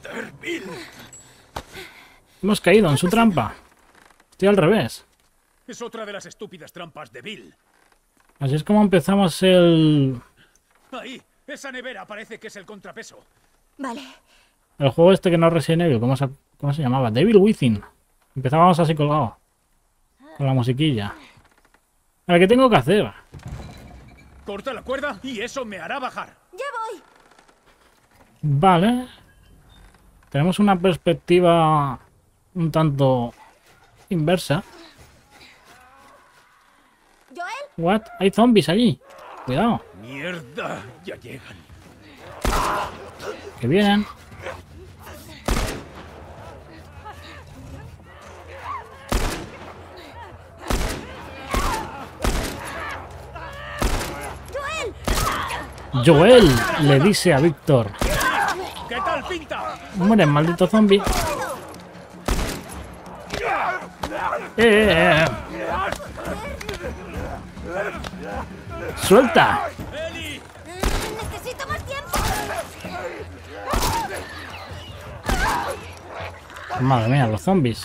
Hemos caído en su trampa. Estoy al revés. Es otra de las estúpidas trampas de Bill. Así es como empezamos el... Ahí, esa nevera parece que es el contrapeso. Vale. El juego este que no es Resident Evil. ¿Cómo se, cómo se llamaba? Devil Within. Empezábamos así colgado. Con la musiquilla. A ver, ¿qué tengo que hacer? Corta la cuerda y eso me hará bajar. Ya voy. Vale. Tenemos una perspectiva un tanto inversa. Joel, What? Hay zombies allí. Cuidado. Mierda, ya llegan. Que vienen. Joel le dice a Víctor. ¿Qué tal pinta? Muere, maldito zombie. Eh, eh, eh. ¡Suelta! ¡Eli! necesito más tiempo. Madre mía, los zombies.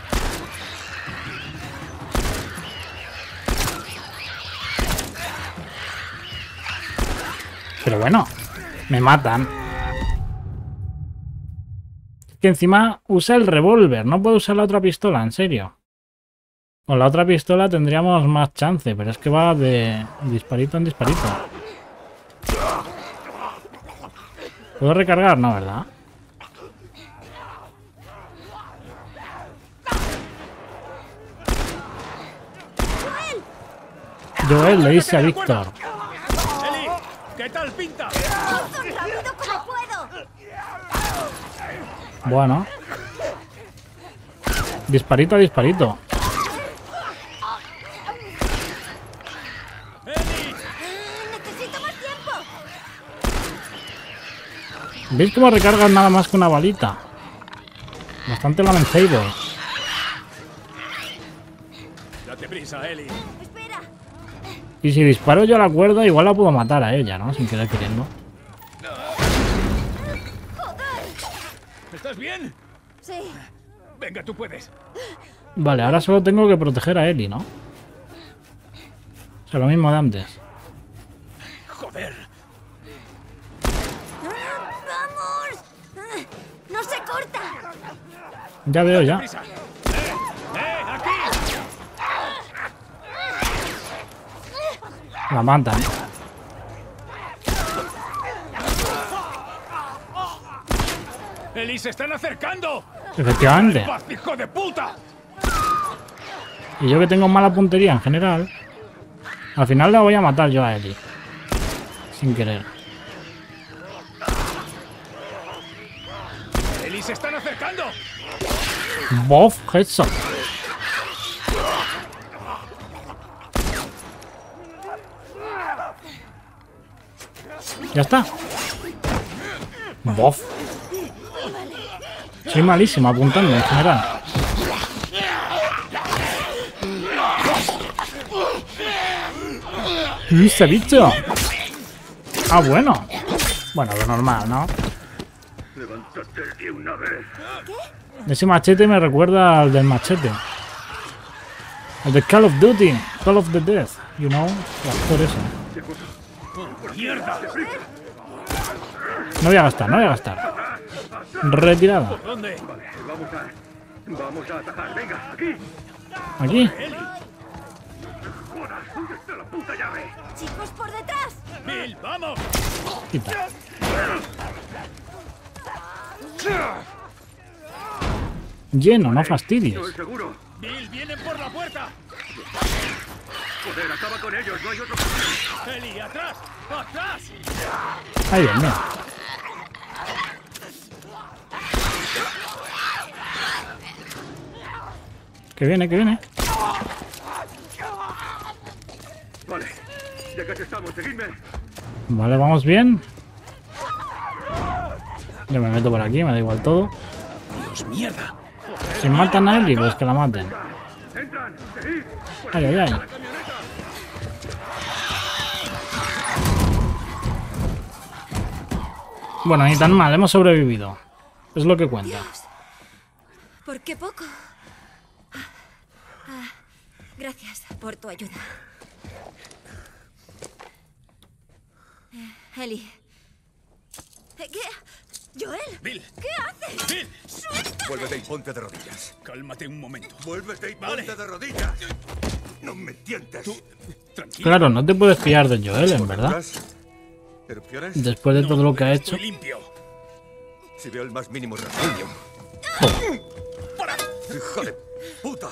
Pero bueno, me matan. Que encima usa el revólver, no puedo usar la otra pistola, en serio. Con la otra pistola tendríamos más chance, pero es que va de disparito en disparito. ¿Puedo recargar? No, ¿verdad? Joel le dice a Víctor. ¡Eli! ¿Qué tal pinta? ¡Tan rápido como puedo! Bueno. Disparito a disparito. ¡Eli! necesito más tiempo. ¿Veis cómo recargan nada más que una balita? Bastante lamentable. Date prisa, Eli. Espera. Y si disparo yo a la cuerda, igual la puedo matar a ella, ¿no? Sin querer queriendo. ¿Estás bien? Sí. Venga, tú puedes. Vale, ahora solo tengo que proteger a Ellie, ¿no? O sea, lo mismo de antes. Joder. ¡Vamos! ¡No se corta! Ya veo, ya. ¡Prisa! ¡Eh! ¡Eh! ¡Aquí! La matan. ¡Eli, se están acercando! Efectivamente. ¡Paz, hijo de puta! Y yo que tengo mala puntería en general, al final la voy a matar yo a Ellie. Sin querer. ¡Eli, se están acercando! Bof, headshot. Ya está. Bof. Soy malísimo apuntando en general. ¡Y ese bicho! Ah, bueno. Bueno, lo normal, ¿no? Ese machete me recuerda al del machete. Al de Call of Duty. Call of the Death. You know? Por eso. ¡Mierda! No voy a gastar, no voy a gastar. Retirada. ¿Dónde? Vamos a... Vamos a atajar. Venga, aquí. Aquí. Joder, ¿dónde está la puta llave? ¡Chicos, por detrás! ¡Bill, vamos! Quita. Lleno, no fastidies. Estoy seguro. ¡Bill, vienen por la puerta! Joder, acaba con ellos. No hay otro... ¡Eli, atrás! ¡Atrás! Ahí viene. Que viene, que viene. Vale, ya casi estamos. Seguidme. Vale, vamos bien. Yo me meto por aquí, me da igual todo. ¡Dios, mierda! Si matan a Ellie, pues que la maten. Entran. Seguid. Ay, ay, ay. Bueno, ni tan mal, hemos sobrevivido. Es lo que cuenta. Dios. ¿Por qué poco? Ah, gracias por tu ayuda. Eh, Ellie. Eh, ¿Qué? ¿Joel? ¡Bill! ¿Qué haces? ¡Bill! Vuélvete y ponte de rodillas. Cálmate un momento. Vuélvete y Vale. ponte de rodillas. No me tientes. Tranquilo. Claro, no te puedes fiar de Joel, en verdad. ¿Erupciones? Después de todo lo que ha hecho. Estoy limpio. Si veo el más mínimo rasguño. ¡Para! ¡Hijo de puta!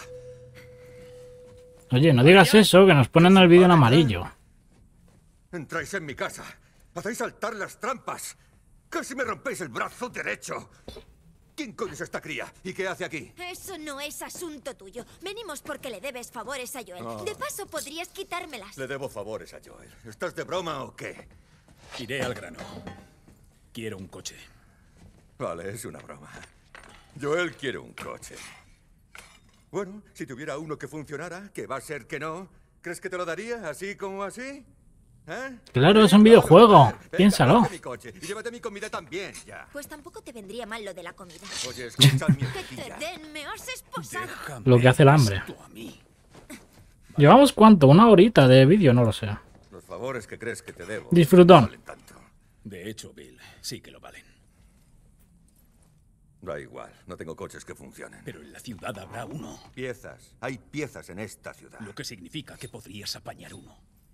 Oye, no digas eso, que nos ponen el vídeo en amarillo. Entráis en mi casa. Hacéis saltar las trampas. Casi me rompéis el brazo derecho. ¿Quién coño es esta cría? ¿Y qué hace aquí? Eso no es asunto tuyo. Venimos porque le debes favores a Joel. De paso, podrías quitármelas. Le debo favores a Joel. ¿Estás de broma o qué? Iré al grano. Quiero un coche. Vale, es una broma. Joel quiere un coche. Bueno, si tuviera uno que funcionara, que va a ser que no, ¿crees que te lo daría así como así? ¿Eh? Claro, es un videojuego. Venga, Piénsalo. cógete mi coche y llévate mi comida también, ya. Pues tampoco te vendría mal lo de la comida. Oye, escucha mi Que te hojilla. den, me has esposado. Déjame Lo que hace el hambre. esto a mí. ¿Llevamos cuánto? ¿Una horita de vídeo? No lo sé. Los favores que crees que te debo. Disfrutón. no valen tanto. De hecho, Bill, sí que lo valen. Da igual, no tengo coches que funcionen. Pero en la ciudad habrá uno. Piezas, hay piezas en esta ciudad. Lo que significa que podrías apañar uno.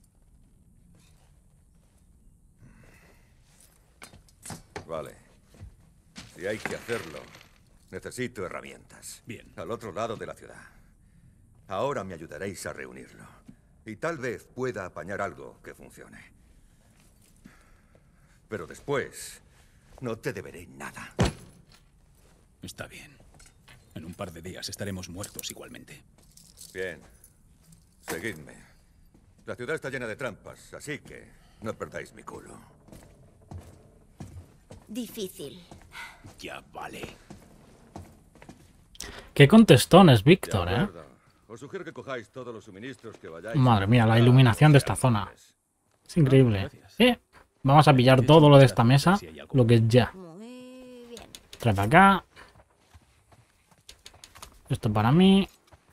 Vale. Si hay que hacerlo, necesito herramientas. Bien. Al otro lado de la ciudad. Ahora me ayudaréis a reunirlo. Y tal vez pueda apañar algo que funcione. Pero después, no te deberé nada. Está bien. En un par de días estaremos muertos igualmente. Bien. Seguidme. La ciudad está llena de trampas, así que no perdáis mi culo. Difícil. Ya vale. Qué contestón es De Víctor, ¿eh? acuerdo. Os sugiero que cojáis todos los suministros que vayáis. Madre mía, la iluminación de esta zona. Es increíble. Eh, vamos a pillar todo lo de esta mesa, lo que es ya. Muy bien. Trae para acá. Esto para mí.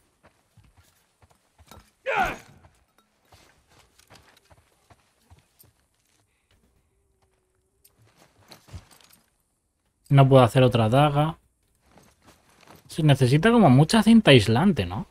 No puedo hacer otra daga. Se necesita como mucha cinta aislante, ¿no?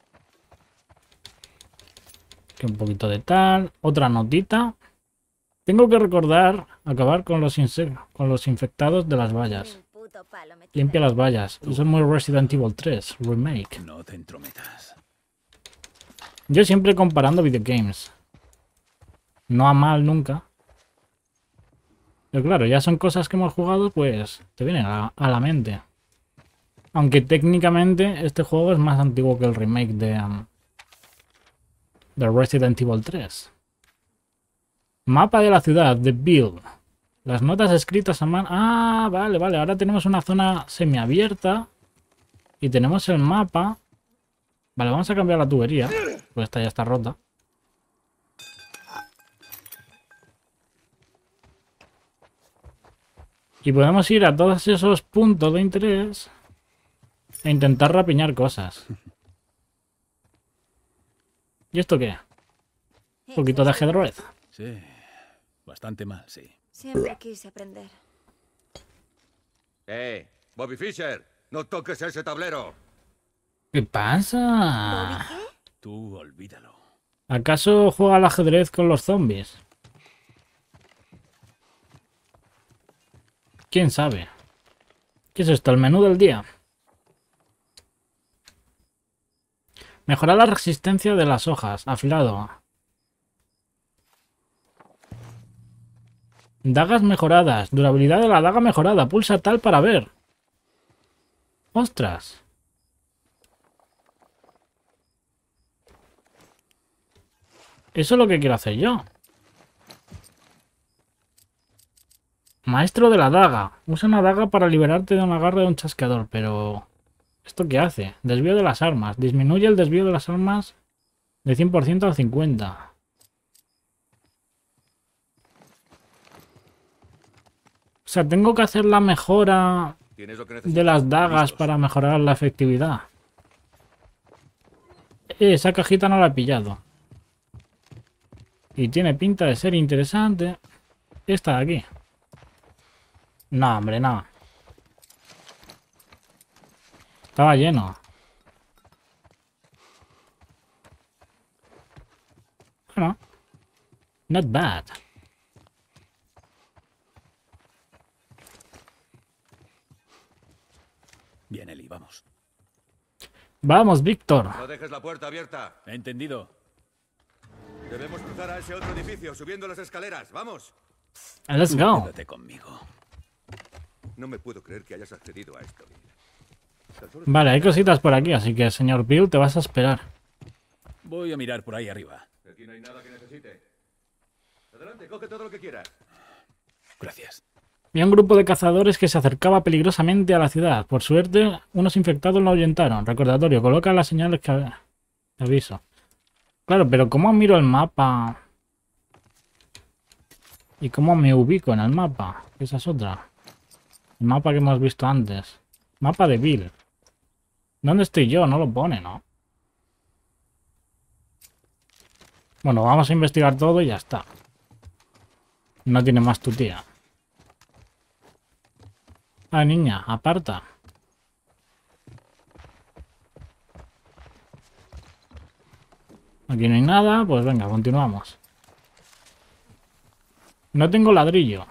Que un poquito de tal. Otra notita. Tengo que recordar acabar con los, con los infectados de las vallas. Un puto palo me Limpia chupa. las vallas. Eso es muy Resident Evil tres Remake. No te entrometas. Yo siempre comparando videogames. No a mal nunca. Pero claro, ya son cosas que hemos jugado, pues te vienen a, a la mente. Aunque técnicamente este juego es más antiguo que el remake de, um, de Resident Evil tres. Mapa de la ciudad, de Bill. Las notas escritas a mano. Ah, vale, vale. Ahora tenemos una zona semiabierta. Y tenemos el mapa. Vale, vamos a cambiar la tubería. Pues esta ya está rota. Y podemos ir a todos esos puntos de interés e intentar rapiñar cosas. ¿Y esto qué? Un poquito de ajedrez. Sí, bastante mal, sí. Siempre quise aprender. Eh, Bobby Fischer, no toques ese tablero. ¿Qué pasa? ¿Bobby Tú olvídalo. ¿Acaso juega al ajedrez con los zombies? ¿Quién sabe? ¿Qué es esto? ¿El menú del día? Mejorar la resistencia de las hojas. Afilado. Dagas mejoradas. Durabilidad de la daga mejorada. Pulsa tal para ver. ¡Ostras! Eso es lo que quiero hacer yo. Maestro de la daga. Usa una daga para liberarte de un agarre de un chasqueador, pero... ¿Esto qué hace? Desvío de las armas. Disminuye el desvío de las armas de cien por ciento al cincuenta por ciento. O sea, tengo que hacer la mejora ¿Tienes lo que de necesitas? las dagas Listos. para mejorar la efectividad. Eh, esa cajita no la he pillado. Y tiene pinta de ser interesante. Esta de aquí. No, hombre, no. Estaba lleno. Bueno. Not bad. Bien, Eli, vamos. Vamos, Víctor. No dejes la puerta abierta. ¿Entendido? Debemos cruzar a ese otro edificio, subiendo las escaleras. ¡Vamos! Let's Tú go. quédate conmigo. No me puedo creer que hayas accedido a esto, Bill. Tan solo- Vale, hay cositas por aquí, así que, señor Bill, te vas a esperar. Voy a mirar por ahí arriba. Aquí no hay nada que necesite. Adelante, coge todo lo que quieras. Gracias. Había un grupo de cazadores que se acercaba peligrosamente a la ciudad. Por suerte, unos infectados lo ahuyentaron. Recordatorio, coloca las señales que av- que aviso. Claro, pero ¿cómo miro el mapa? ¿Y cómo me ubico en el mapa? Esa es otra. El mapa que hemos visto antes. Mapa de Bill. ¿Dónde estoy yo? No lo pone, ¿no? Bueno, vamos a investigar todo y ya está. No tiene más tu tía. Ah, niña, aparta. Aquí no hay nada, pues venga, continuamos. No tengo ladrillo.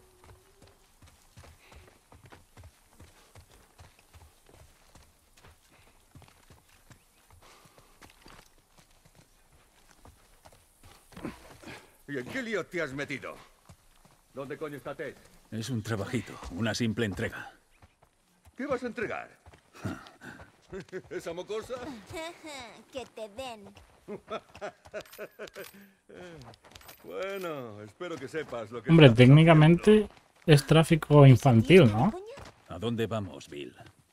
¿Y en qué lío te has metido? ¿Dónde coño está Ted? Es un trabajito, una simple entrega. ¿Qué vas a entregar? ¿Esa mocosa? Que te den. Bueno, espero que sepas lo que... Hombre, estás técnicamente es tráfico infantil, ¿no? ¿Coño? ¿A dónde vamos, Bill?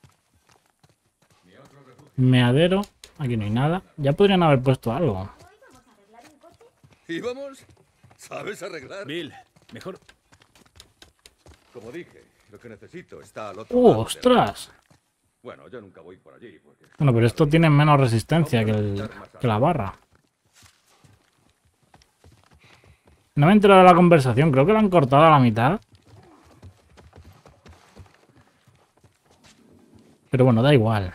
Meadero. Aquí no hay nada. Ya podrían haber puesto algo. haciendo. ¿Y vamos? ¿Sabes arreglar? Bill, mejor... Como dije, lo que necesito está al otro ¡Uh, lado de la- ostras! Bueno, yo nunca voy por allí. Porque... Bueno, pero esto tiene menos resistencia que, el, que la barra. No me he enterado de la conversación. Creo que la han cortado a la mitad. Pero bueno, da igual.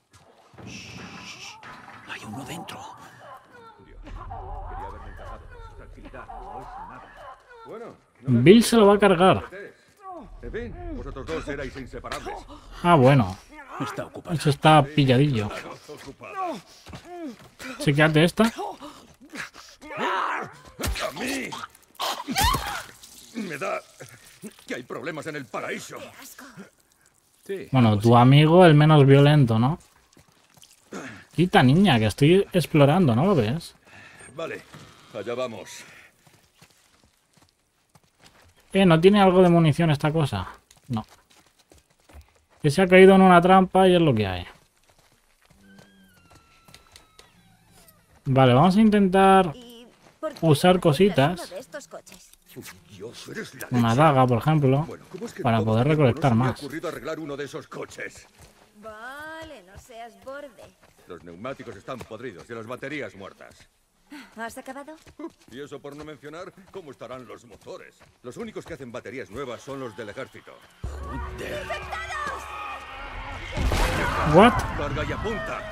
Hay uno dentro. Dios, quería haberme encargado. Tranquilidad, no es nada. Bueno, no me Bill se lo va a cargar. En fin, vosotros dos erais inseparables. Ah, bueno. Está ocupado. Eso está pilladillo. Ocupada. Chequeate esta. A mí me da que hay problemas en el paraíso. Sí. Bueno, tu amigo el menos violento, ¿no? Quita, niña, que estoy explorando, ¿no lo ves? Vale, allá vamos. Eh, ¿no tiene algo de munición esta cosa? No. Que se ha caído en una trampa y es lo que hay. Vale, vamos a intentar ¿Y por qué usar no compras cositas. uno de estos coches? Uf, Dios, eres la Una leche. daga, por ejemplo. Bueno, ¿cómo es que Para todo poder este tiempo recolectar no se me ha más. ocurrido arreglar uno de esos coches? Vale, no seas borde. Los neumáticos están podridos y las baterías muertas. ¿Has acabado? Y eso por no mencionar cómo estarán los motores. Los únicos que hacen baterías nuevas son los del ejército. What? Carga y apunta.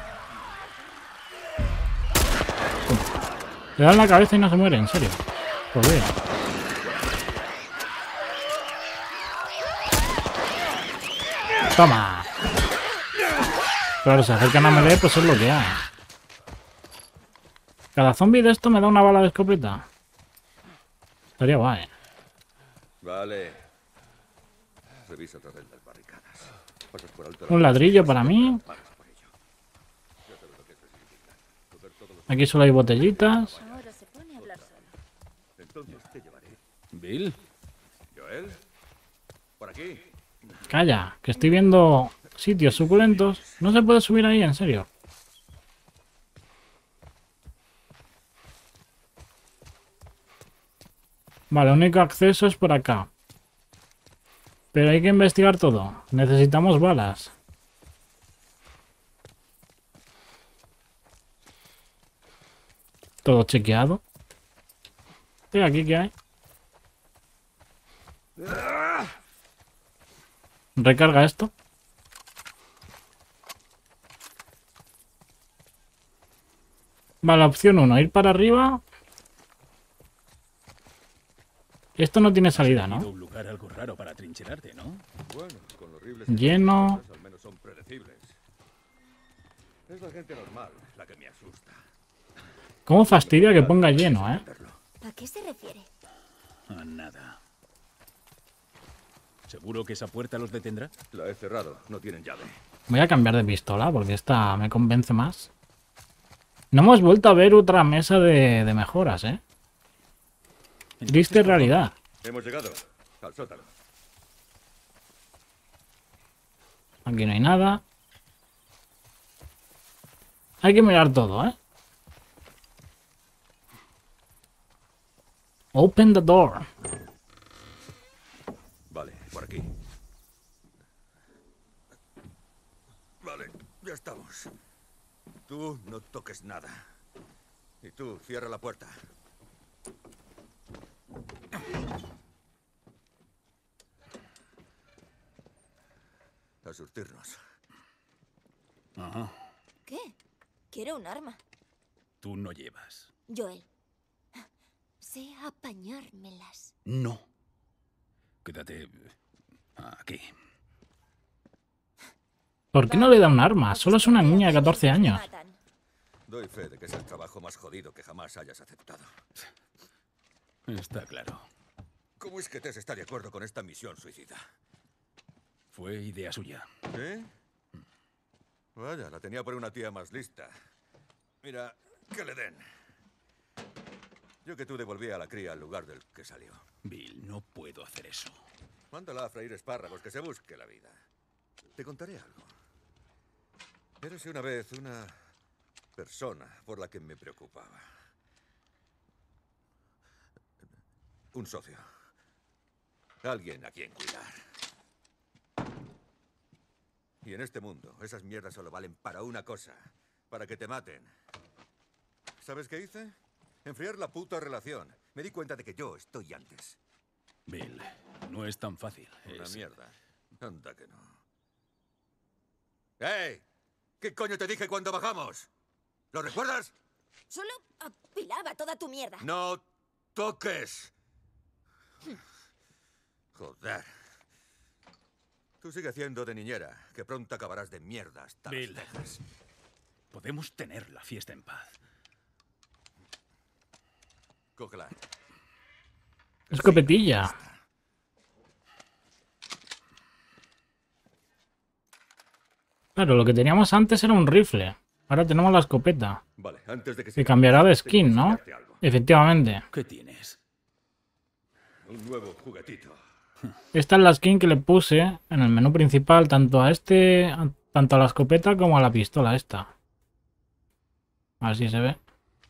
Le dan la cabeza y no se muere, en serio. Joder. Toma. Claro, se acercan a melee, pues es lo que hay. Cada zombie de esto me da una bala de escopeta. Estaría guay. Vale. Revisa otra vez las barricadas. Pasas por alto la- Un ladrillo para mí. Pagas por ello. Ya sabes lo que eso significa. Coger todos los- Aquí solo hay botellitas. Ahora se pone a hablar solo. Entonces te llevaré. Bill, Joel, por aquí. Calla, que estoy viendo sitios suculentos. No se puede subir ahí, en serio. Vale, único acceso es por acá. Pero hay que investigar todo. Necesitamos balas. Todo chequeado. ¿Y aquí qué hay? Recarga esto. Vale, opción uno, ir para arriba. Esto no tiene salida, ido a ¿no? un lugar algo raro para trincherarte, ¿no? Bueno, con lo horribles Lleno. que son, al menos son predecibles. Es la gente normal la que me asusta. ¿Cómo fastidia que ponga lleno, eh? ¿A qué se refiere? A nada. ¿Seguro que esa puerta los detendrá? La he cerrado, no tienen llave. Voy a cambiar de pistola porque esta me convence más. No hemos vuelto a ver otra mesa de, de mejoras, ¿eh? Triste realidad. Hemos llegado al sótano. Aquí no hay nada. Hay que mirar todo, ¿eh? Open the door. Vale, por aquí. Vale, ya estamos. Tú no toques nada. Y tú, cierra la puerta. A surtirnos. Ajá. ¿Qué? Quiero un arma. Tú no llevas. Joel. Sé apañármelas. No. Quédate aquí. ¿Por qué no le da un arma? Solo es una niña de catorce años. Matan. Doy fe de que es el trabajo más jodido que jamás hayas aceptado. Está claro. ¿Cómo es que Tess está de acuerdo con esta misión suicida? Fue idea suya. ¿Sí? Vaya, la tenía por una tía más lista. Mira, que le den. Yo que tú devolví a la cría al lugar del que salió. Bill, no puedo hacer eso. Mándala a freír espárragos, que se busque la vida. Te contaré algo. Eres una vez una persona por la que me preocupaba. Un socio. Alguien a quien cuidar. Y en este mundo, esas mierdas solo valen para una cosa. Para que te maten. ¿Sabes qué hice? Enfriar la puta relación. Me di cuenta de que yo estoy antes. Bill, no es tan fácil. Una Es... mierda. Anda que no. ¡Ey! ¿Qué coño te dije cuando bajamos? ¿Lo recuerdas? Solo apilaba toda tu mierda. ¡No toques! Joder. Tú sigue haciendo de niñera, que pronto acabarás de mierda hasta Bill, las cejas. podemos tener la fiesta en paz. Cógela. Escopetilla. Claro, lo que teníamos antes era un rifle. Ahora tenemos la escopeta. Vale, antes de que Se cambiará de skin, ¿no? Efectivamente. ¿Qué tienes? Un nuevo juguetito. Esta es la skin que le puse en el menú principal, tanto a este, a- tanto a la escopeta como a la pistola esta. A ver si se ve.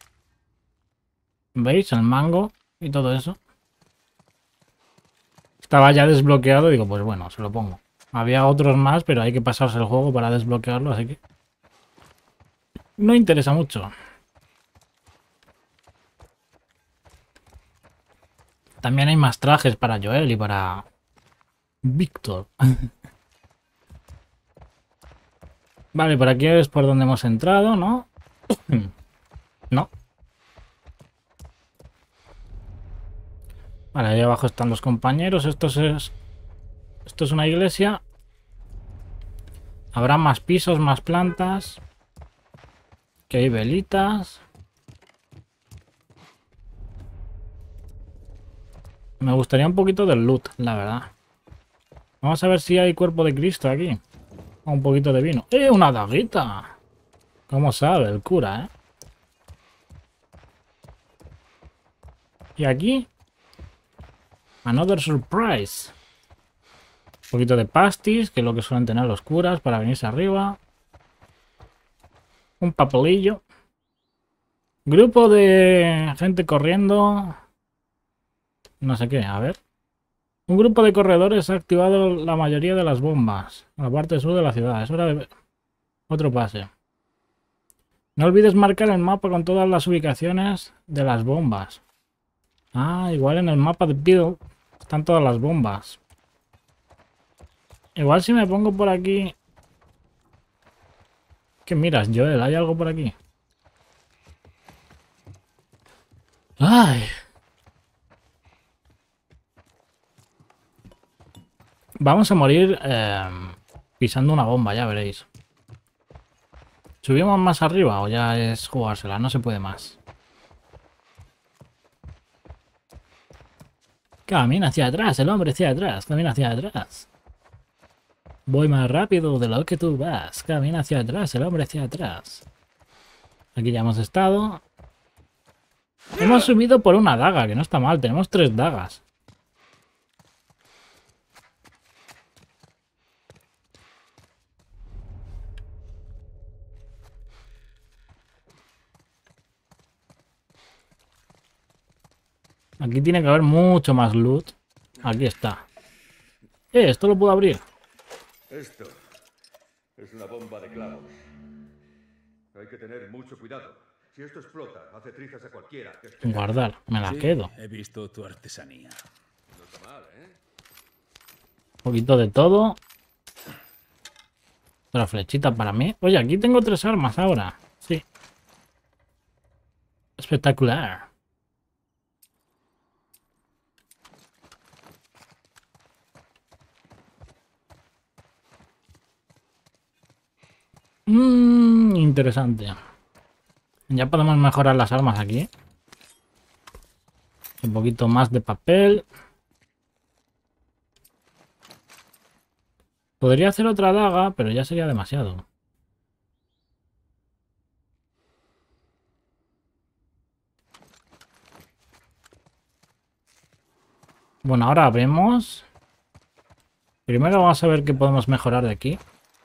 ¿Veis? El mango y todo eso. Estaba ya desbloqueado y digo, pues bueno, se lo pongo. Había otros más, pero hay que pasarse el juego para desbloquearlo, así que... no interesa mucho. También hay más trajes para Joel y para Víctor. Vale, por aquí es por donde hemos entrado, ¿no? No. Vale, ahí abajo están los compañeros. Esto es, esto es una iglesia. Habrá más pisos, más plantas. Que hay velitas. Me gustaría un poquito del loot, la verdad. Vamos a ver si hay cuerpo de Cristo aquí. O un poquito de vino. ¡Eh, una daguita! ¿Cómo sabe el cura, eh? Y aquí... Another surprise. Un poquito de pastis, que es lo que suelen tener los curas para venirse arriba. Un papelillo. Grupo de gente corriendo. No sé qué, a ver. Un grupo de corredores ha activado la mayoría de las bombas en la parte sur de la ciudad. Es hora de... otro pase. No olvides marcar el mapa con todas las ubicaciones de las bombas. Ah, igual en el mapa de Bill están todas las bombas. Igual si me pongo por aquí... ¿Qué miras, Joel? ¿Hay algo por aquí? ¡Ay! Vamos a morir eh, pisando una bomba, ya veréis. ¿Subimos más arriba o ya es jugársela? No se puede más. Camina hacia atrás, el hombre hacia atrás, camina hacia atrás. Voy más rápido de lo que tú vas. Camina hacia atrás, el hombre hacia atrás. Aquí ya hemos estado. Hemos subido por una daga, que no está mal. Tenemos tres dagas. Aquí tiene que haber mucho más loot. Aquí está. Eh, esto lo puedo abrir. Esto es una bomba de clavos. Hay que tener mucho cuidado. Si esto explota, hace trizas a cualquiera que esté. Guardar, me la Sí, quedo. he visto tu artesanía. No está mal, ¿eh? Un poquito de todo. Otra flechita para mí. Oye, aquí tengo tres armas ahora. Sí. Espectacular. Mmm, interesante. Ya podemos mejorar las armas aquí. Un poquito más de papel. Podría hacer otra daga, pero ya sería demasiado. Bueno, ahora vemos. Primero vamos a ver qué podemos mejorar de aquí.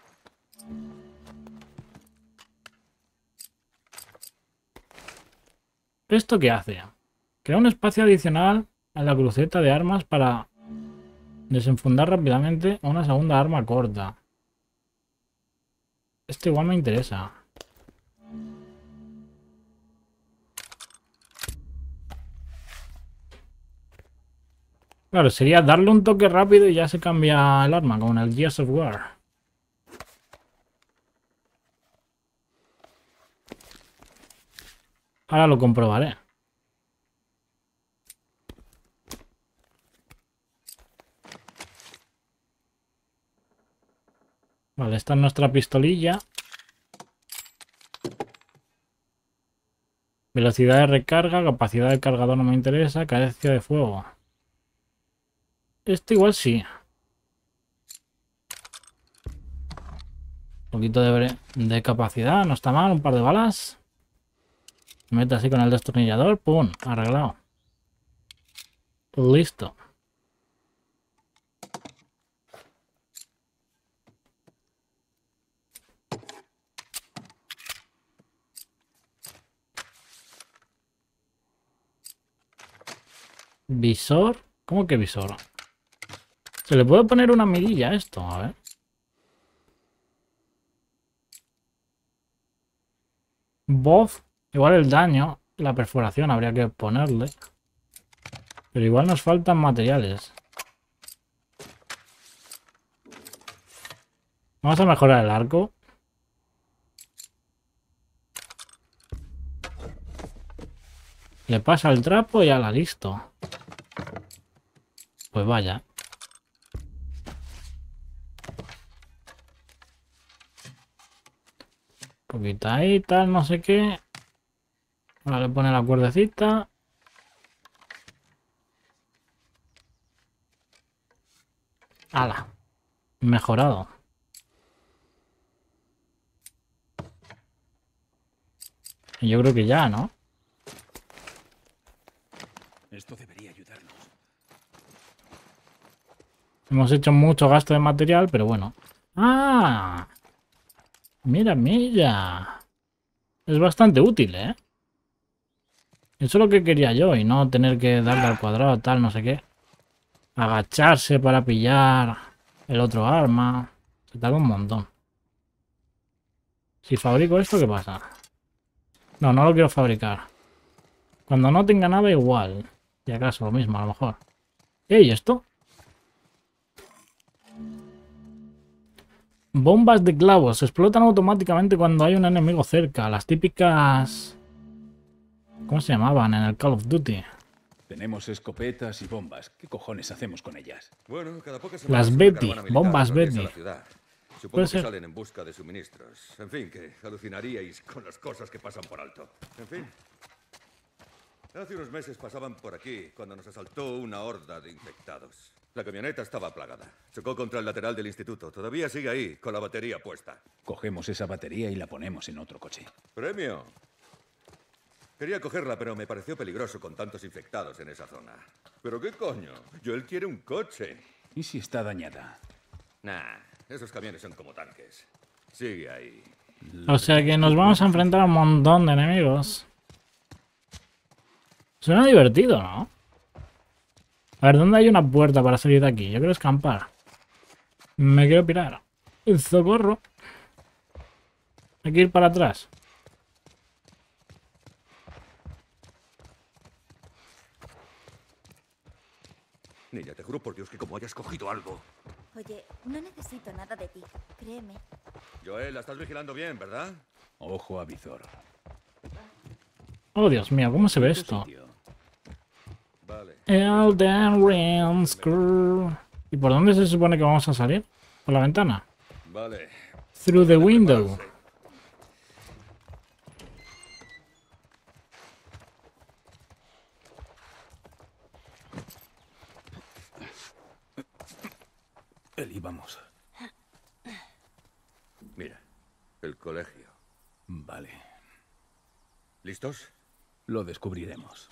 ¿Esto qué hace? Crea un espacio adicional en la cruceta de armas para desenfundar rápidamente una segunda arma corta. Esto igual me interesa. Claro, sería darle un toque rápido y ya se cambia el arma, como en el Gears of War. Ahora lo comprobaré. Vale, esta es nuestra pistolilla. Velocidad de recarga, capacidad de cargador no me interesa, cadencia de fuego. Esto igual sí. Un poquito de, de capacidad, no está mal, un par de balas. Me meto así con el destornillador, pum, arreglado. Listo. Visor. ¿Cómo que visor? Se le puede poner una mirilla a esto, a ver. Buff. Igual el daño, la perforación habría que ponerle. Pero igual nos faltan materiales. Vamos a mejorar el arco. Le pasa el trapo y ya la listo. Pues vaya. Un poquito ahí, tal, no sé qué. Ahora le pone la cuerdecita. ¡Hala! Mejorado. Y yo creo que ya, ¿no? Esto debería ayudarnos. Hemos hecho mucho gasto de material, pero bueno. ¡Ah! Mira, mira. Es bastante útil, ¿eh? Eso es lo que quería yo, y no tener que darle al cuadrado, tal, no sé qué. Agacharse para pillar el otro arma. Se tarda un montón. Si fabrico esto, ¿qué pasa? No, no lo quiero fabricar. Cuando no tenga nada, igual. Y acaso lo mismo, a lo mejor. ¿Y esto? Bombas de clavos. Explotan automáticamente cuando hay un enemigo cerca. Las típicas... ¿Cómo se llamaban en el Call of Duty? Tenemos escopetas y bombas. ¿Qué cojones hacemos con ellas? Bueno, cada pocas Las semanas una Betty, caravana militar bombas atraviesa Betty. la ciudad. Supongo Puede que ser. salen en busca de suministros. En fin, que alucinaríais con las cosas que pasan por alto. En fin. Hace unos meses pasaban por aquí cuando nos asaltó una horda de infectados. La camioneta estaba plagada. Chocó contra el lateral del instituto. Todavía sigue ahí, con la batería puesta. Cogemos esa batería y la ponemos en otro coche. ¡Premio! Quería cogerla, pero me pareció peligroso con tantos infectados en esa zona. ¿Pero qué coño? Joel quiere un coche. ¿Y si está dañada? Nah, esos camiones son como tanques. Sigue ahí. O sea que nos vamos a enfrentar a un montón de enemigos. Suena divertido, ¿no? A ver, ¿dónde hay una puerta para salir de aquí? Yo quiero escampar. Me quiero pirar. ¡Socorro! Hay que ir para atrás. Niña, te juro por Dios que como hayas cogido algo... Oye, no necesito nada de ti, créeme. Joel, la estás vigilando bien, ¿verdad? Ojo a visor. Oh, Dios mío, ¿cómo se ve esto? Sitio. Vale. Elden Ring Screw. ¿Y por dónde se supone que vamos a salir? ¿Por la ventana? Vale. Through the window. Eli, vamos. Mira, el colegio. Vale. ¿Listos? Lo descubriremos.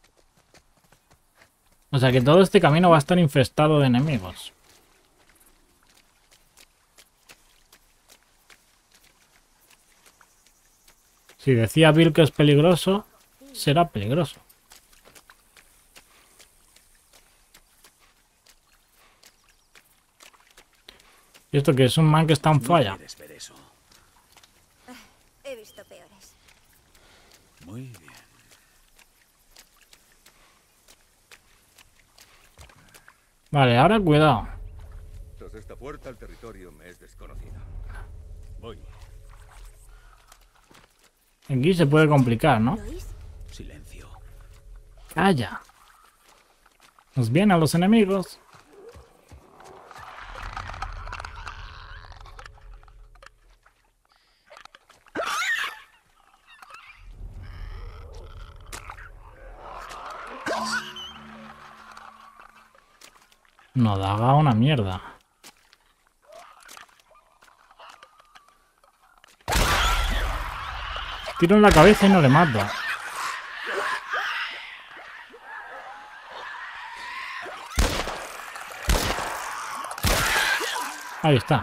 O sea que todo este camino va a estar infestado de enemigos. Si decía Bill que es peligroso, será peligroso. ¿Y esto que es un man que está en No falla? quieres ver eso. Vale, ahora cuidado. Tras esta puerta el territorio me es desconocido. Voy. Aquí se puede complicar, ¿no? ¿Lo oís? Silencio. Calla. Nos vienen a los enemigos. No daga una mierda. Tiro en la cabeza y no le mato. Ahí está.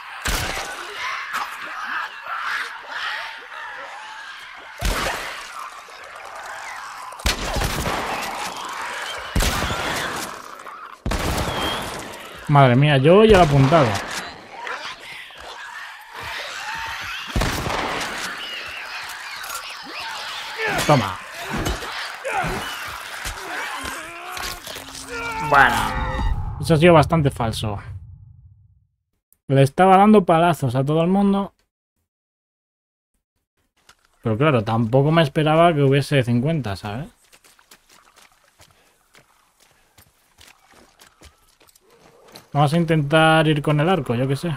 Madre mía, yo ya lo he apuntado. Toma. Bueno. Eso ha sido bastante falso. Le estaba dando palazos a todo el mundo. Pero claro, tampoco me esperaba que hubiese cincuenta, ¿sabes? Vamos a intentar ir con el arco, yo qué sé.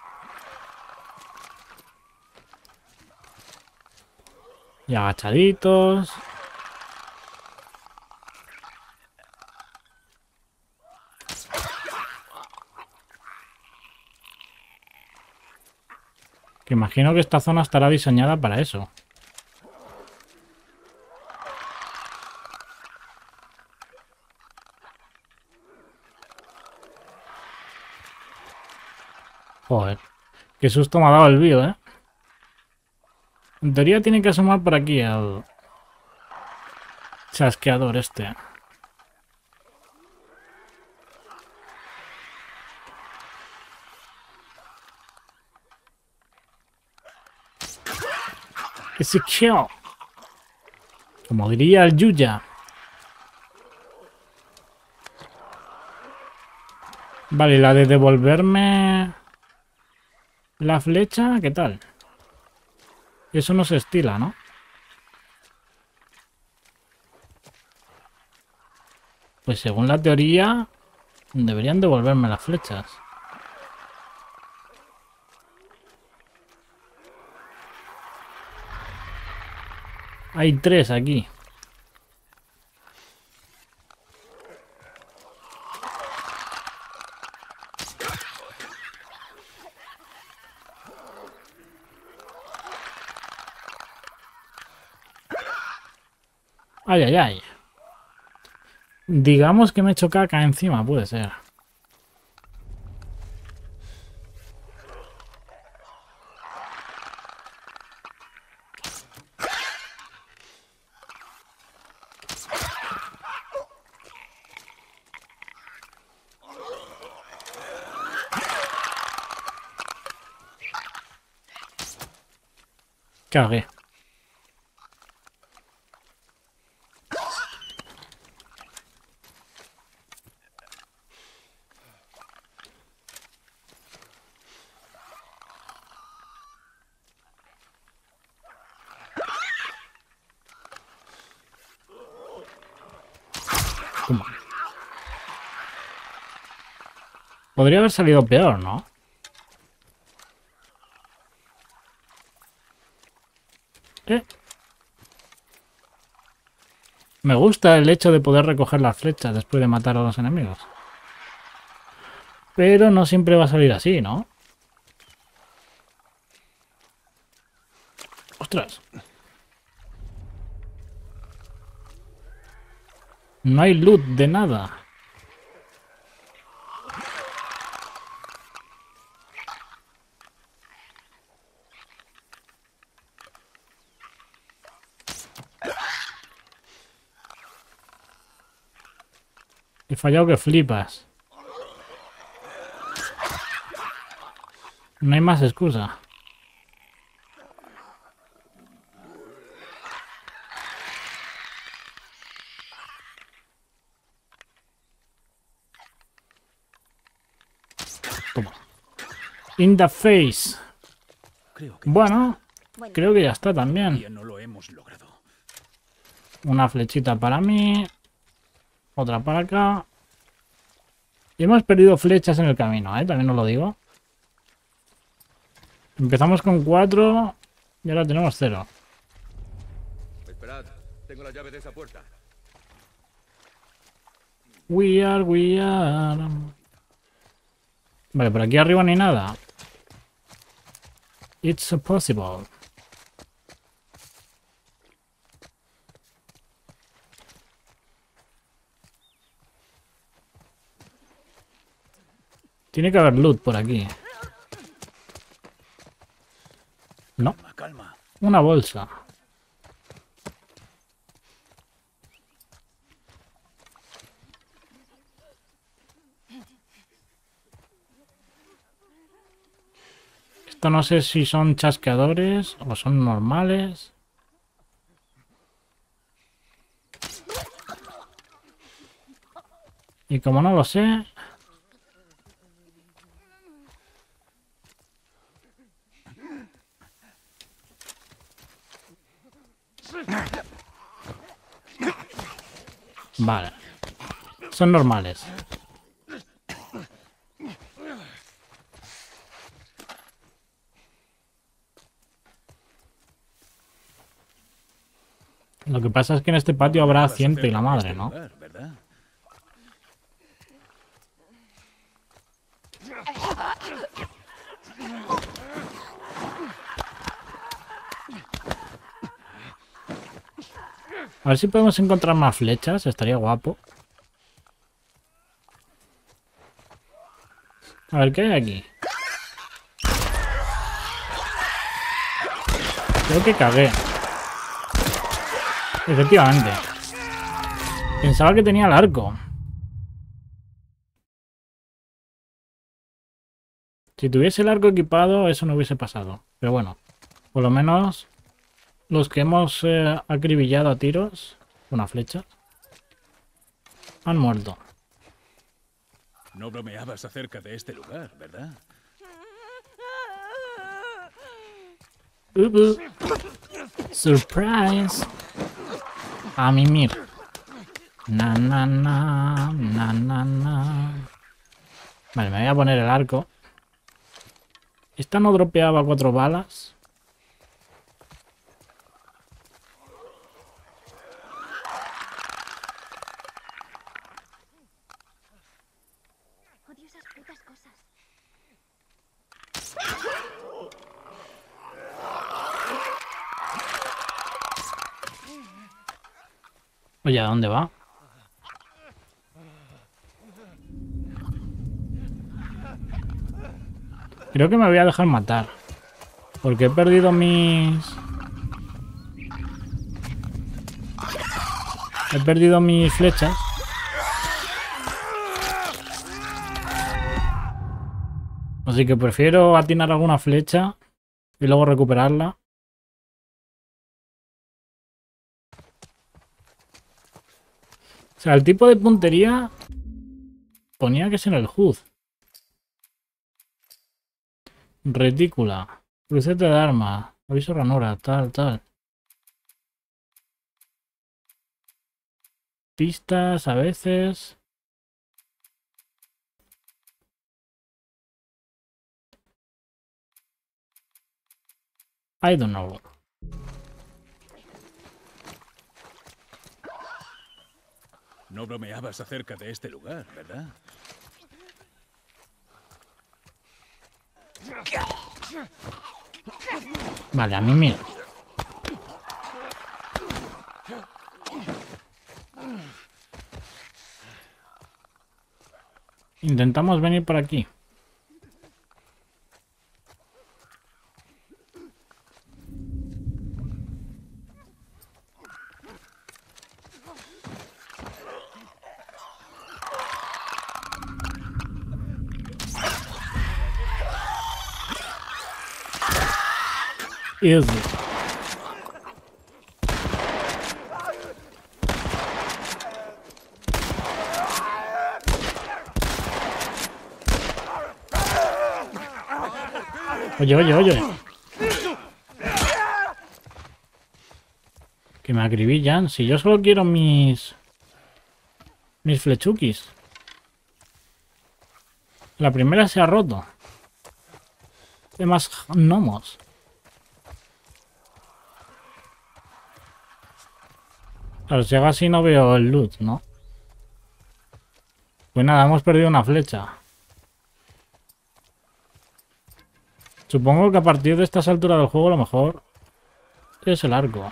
Y agachaditos. Que imagino que esta zona estará diseñada para eso. Joder. Qué susto me ha dado el bio, ¿eh? En teoría tiene que asomar por aquí el chasqueador este. Ese kill. Como diría el Yuya. Vale, la de devolverme la flecha, ¿qué tal? Eso no se estila, ¿no? Pues según la teoría, deberían devolverme las flechas. Hay tres aquí. Ay, ay, ay. Digamos que me he hecho caca encima, puede ser. Cagué. Toma. Podría haber salido peor, ¿no? ¿Eh? Me gusta el hecho de poder recoger las flechas después de matar a los enemigos. Pero no siempre va a salir así, ¿no? ¡Ostras! No hay loot de nada. He fallado que flipas. No hay más excusa. Toma. In the face. Creo que Bueno, Bueno, creo que ya está también. todavía no lo hemos logrado. Una flechita para mí. Otra para acá. Y hemos perdido flechas en el camino, ¿eh? También os lo digo. Empezamos con cuatro y ahora tenemos cero. Esperad, tengo la llave de esa puerta. We are, we are. Vale, por aquí arriba ni nada. It's possible. Tiene que haber loot por aquí. No, Calma, calma. una bolsa. Esto no sé si son chasqueadores o son normales. Y como no lo sé... Vale. Son normales. Lo que pasa es que en este patio habrá Vas a ciento y hacer la de madre, este ¿no? lugar, ¿verdad? A ver si podemos encontrar más flechas, estaría guapo. A ver, ¿qué hay aquí? Creo que cagué. Efectivamente. Pensaba que tenía el arco. Si tuviese el arco equipado, eso no hubiese pasado. Pero bueno, por lo menos los que hemos eh, acribillado a tiros, una flecha, han muerto. No bromeabas acerca de este lugar, ¿verdad? Uh, uh. Surprise. A mimir. Na, na, na, na, na, na. Vale, me voy a poner el arco. Esta no dropeaba cuatro balas. odio esas putas cosas. Oye, ¿a dónde va? Creo que me voy a dejar matar. Porque he perdido mis... He perdido mis flechas. Así que prefiero atinar alguna flecha y luego recuperarla. O sea, el tipo de puntería ponía que es en el H U D. Retícula. Crucete de arma. Aviso ranura. Tal, tal. Pistas a veces. I don't know. No bromeabas acerca de este lugar, ¿verdad? Vale, a mí mira. Intentamos venir por aquí. Easy. Oye, oye, oye. Que me acribillan. Si yo solo quiero mis... Mis flechukis. La primera se ha roto. Hay más gnomos. Claro, si hago así no veo el loot, ¿no? Pues nada, hemos perdido una flecha. Supongo que a partir de estas alturas del juego a lo mejor es el arco.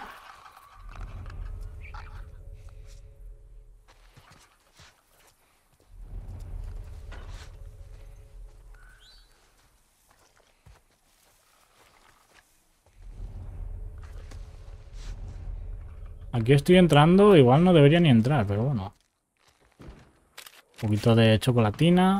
Aquí estoy entrando, igual no debería ni entrar, pero bueno. Un poquito de chocolatina.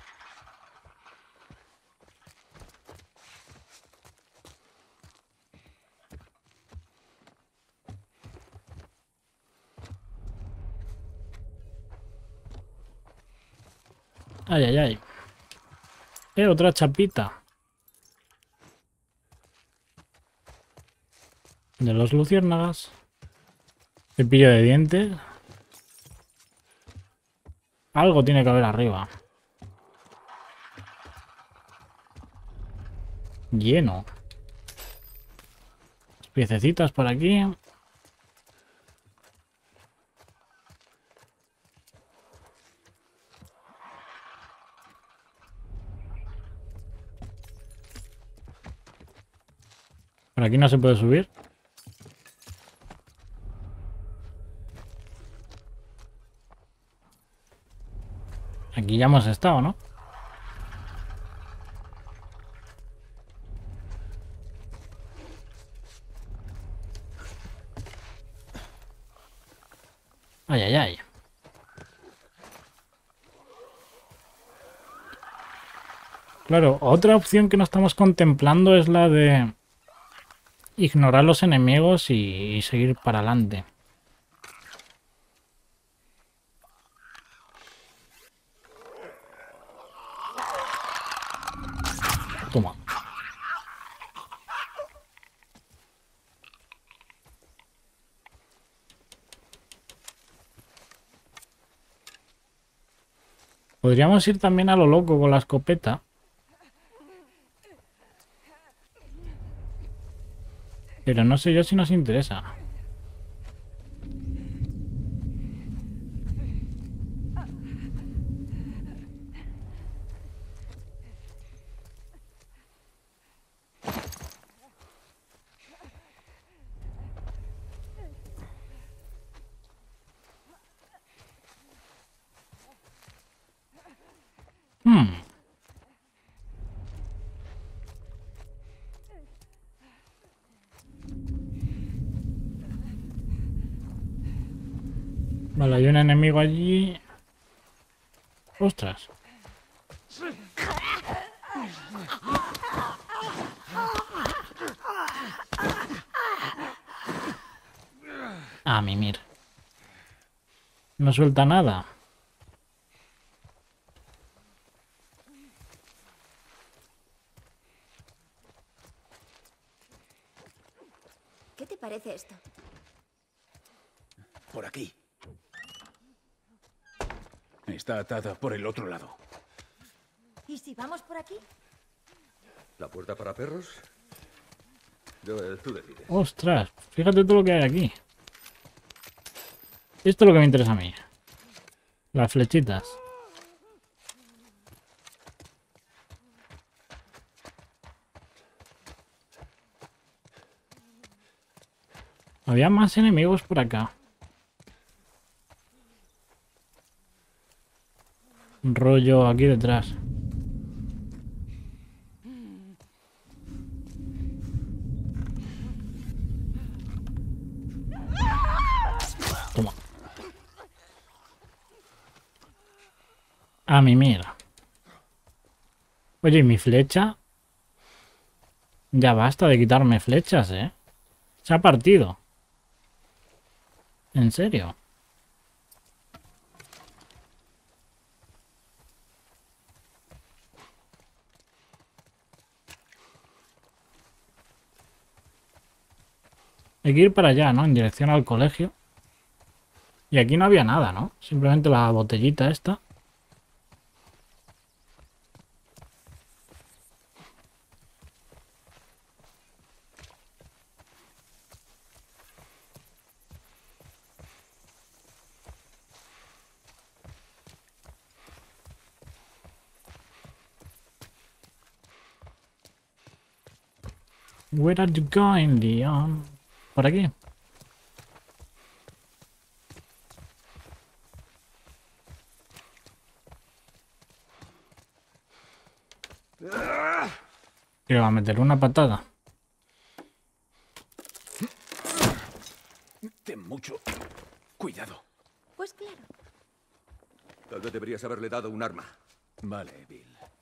Ay, ay, ay. Eh, otra chapita. De los luciérnagas. Cepillo de dientes. Algo tiene que haber arriba. Lleno. Piececitas por aquí. Por aquí no se puede subir. Aquí ya hemos estado, ¿no? Ay, ay, ay. Claro, otra opción que no estamos contemplando es la de ignorar los enemigos y, y seguir para adelante. Toma. Podríamos ir también a lo loco con la escopeta. Pero no sé yo si nos interesa. Hmm. Vale, hay un enemigo allí. Ostras. Ah, mimir. No suelta nada. ¿Qué te parece esto? Por aquí. Está atada por el otro lado. ¿Y si vamos por aquí? ¿La puerta para perros? Joel, tú decides. Ostras, fíjate todo lo que hay aquí. Esto es lo que me interesa a mí. Las flechitas. Había más enemigos por acá. Un rollo aquí detrás. Toma. A mí, mira. Oye, ¿y mi flecha? Ya basta de quitarme flechas, ¿eh? Se ha partido. ¿En serio? Hay que ir para allá, ¿no? En dirección al colegio. Y aquí no había nada, ¿no? Simplemente la botellita esta. Where are you going, Leon? Por aquí. ¿Qué le va a meter una patada? Ten mucho cuidado. Pues claro. Tal vez deberías haberle dado un arma. Vale, Bill.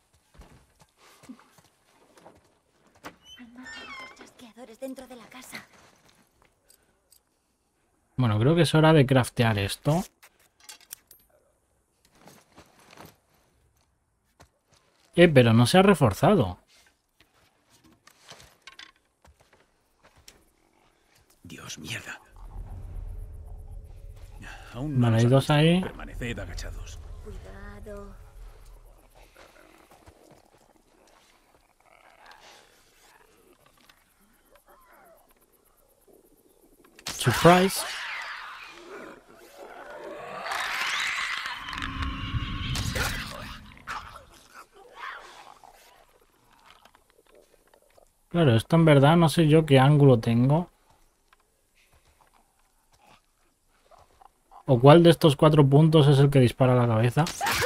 Hay más de esos chasqueadores dentro de la casa. Bueno, creo que es hora de craftear esto. Eh, pero no se ha reforzado. Dios, mierda. Aún no Vale, nos hay han dos visto. ahí. Permaneced agachados. Cuidado. Surprise. Claro, esto en verdad no sé yo qué ángulo tengo. ¿O cuál de estos cuatro puntos es el que dispara a la cabeza?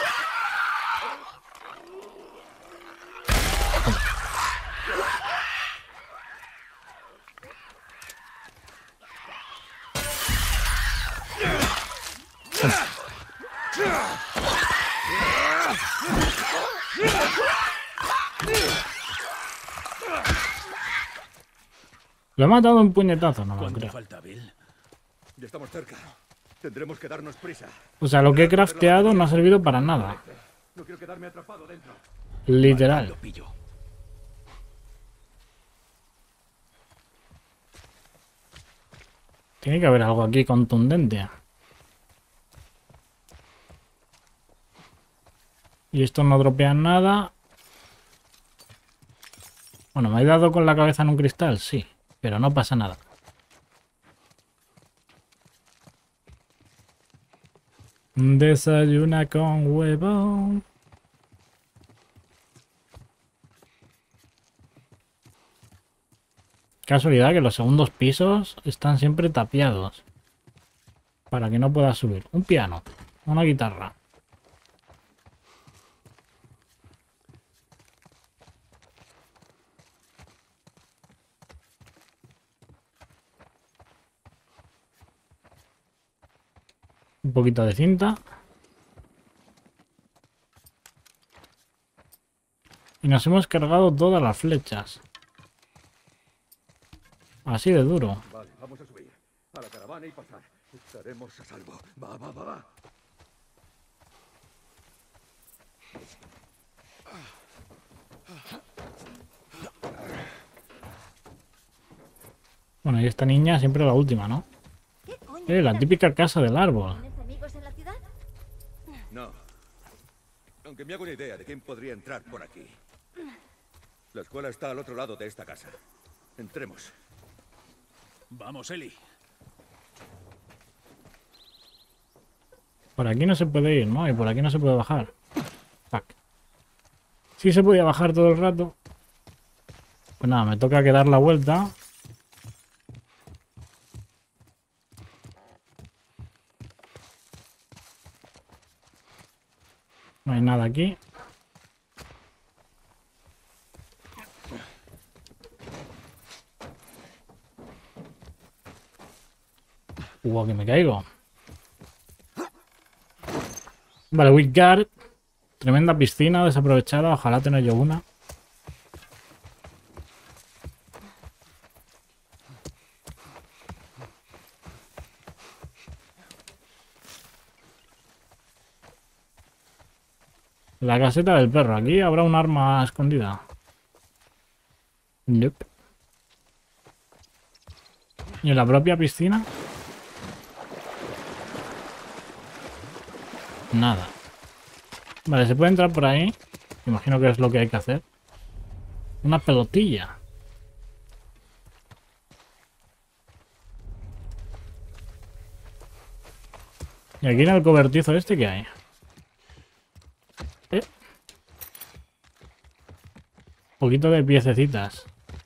¿Lo he matado un puñetazo? No me lo ¿Cuánto creo. falta, Bill? Ya estamos cerca. Tendremos que darnos prisa. O sea, lo que he crafteado no ha servido para nada. No quiero quedarme atrapado dentro. Literal. Lo pillo. Tiene que haber algo aquí contundente. Y estos no dropean nada. Bueno, ¿me he dado con la cabeza en un cristal? Sí, pero no pasa nada. Desayuna con huevo. Casualidad que los segundos pisos están siempre tapiados. Para que no puedas subir. Un piano. Una guitarra. Un poquito de cinta. Y nos hemos cargado todas las flechas. Así de duro. Vale, vamos a subir. A la caravana y pasar. Estaremos a salvo. Va, va, va, va. Bueno, y esta niña siempre la última, ¿no? ¿Qué coño? Eh, la típica casa del árbol. ¿Tienes amigos en la ciudad? No. Aunque me hago una idea de quién podría entrar por aquí. La escuela está al otro lado de esta casa. Entremos. Vamos, Ellie. Por aquí no se puede ir, ¿no? Y por aquí no se puede bajar. Fuck. Sí se podía bajar todo el rato. Pues nada, me toca que dar la vuelta. No hay nada aquí. Wow, que me caigo. Vale, Witgard. Tremenda piscina desaprovechada. Ojalá tener yo una. La caseta del perro. Aquí habrá un arma escondida. Nope. ¿Y en la propia piscina? Nada. Vale, se puede entrar por ahí. Imagino que es lo que hay que hacer. Una pelotilla. Y aquí en el cobertizo este, ¿qué hay? ¿Eh? Un poquito de piececitas.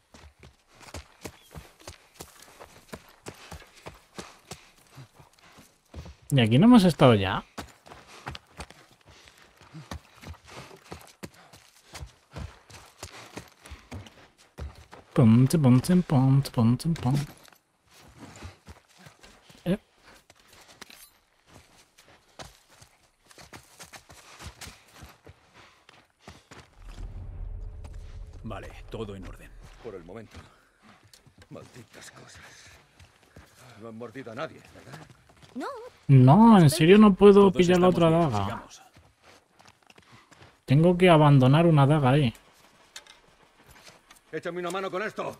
¿Y aquí no hemos estado ya? Pum, pum, pum, pum, pum, pum. Eh. Vale, todo en orden. Por el momento. Malditas cosas. No han mordido a nadie, ¿verdad? No, No, en serio no puedo Todos pillar la estamos otra bien, daga. sigamos. Tengo que abandonar una daga ahí. Échame una mano con esto.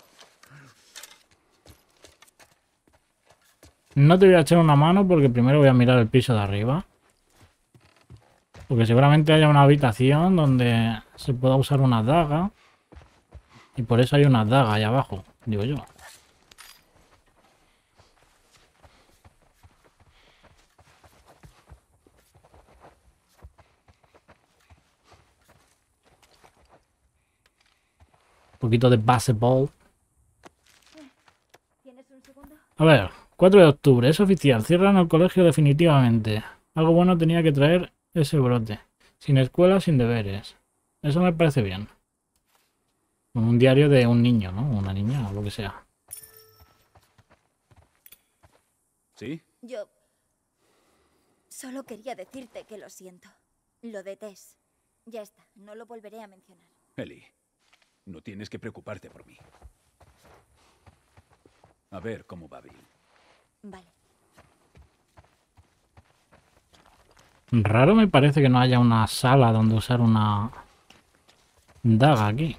No te voy a echar una mano porque primero voy a mirar el piso de arriba. Porque seguramente haya una habitación donde se pueda usar una daga. Y por eso hay una daga ahí abajo, digo yo. Un poquito de baseball. ¿tienes un segundo? A ver, cuatro de octubre, es oficial, cierran el colegio definitivamente. Algo bueno tenía que traer ese brote. Sin escuela, sin deberes. Eso me parece bien. Un diario de un niño, ¿no? Una niña o lo que sea. ¿Sí? Yo solo quería decirte que lo siento. Lo de Tess. Ya está, no lo volveré a mencionar. Ellie, no tienes que preocuparte por mí. A ver cómo va Bill. Vale. Raro me parece que no haya una sala donde usar una daga aquí.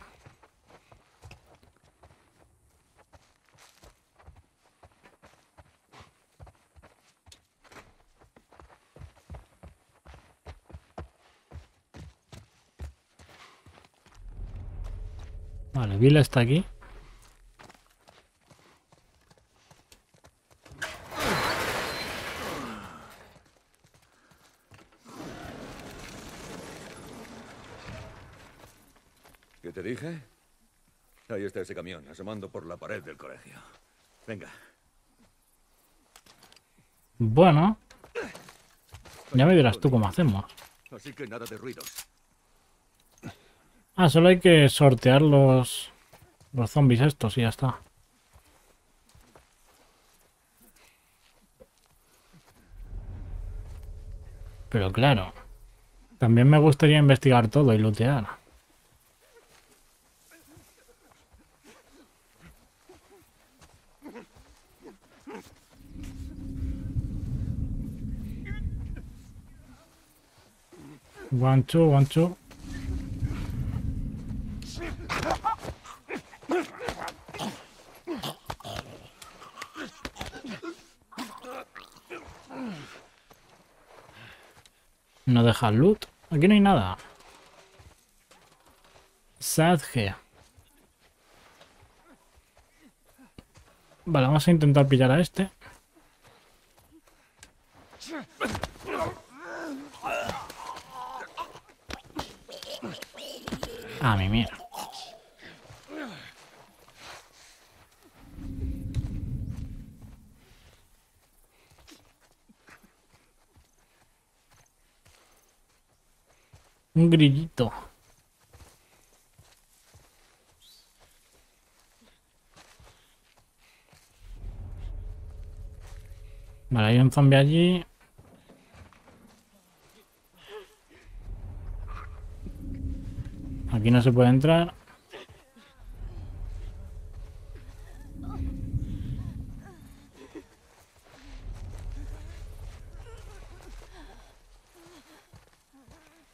Vale, Bill está aquí. ¿Qué te dije? Ahí está ese camión, asomando por la pared del colegio. Venga. Bueno. Ya me dirás tú cómo hacemos. Así que nada de ruidos. Ah, solo hay que sortear los, los zombies estos y ya está. Pero claro, también me gustaría investigar todo y lootear. One, two, one, two. No deja loot. Aquí no hay nada. Sadge. Vale, vamos a intentar pillar a este. Ah, mi mierda. Un grillito. Vale, hay un zombie allí. Aquí no se puede entrar.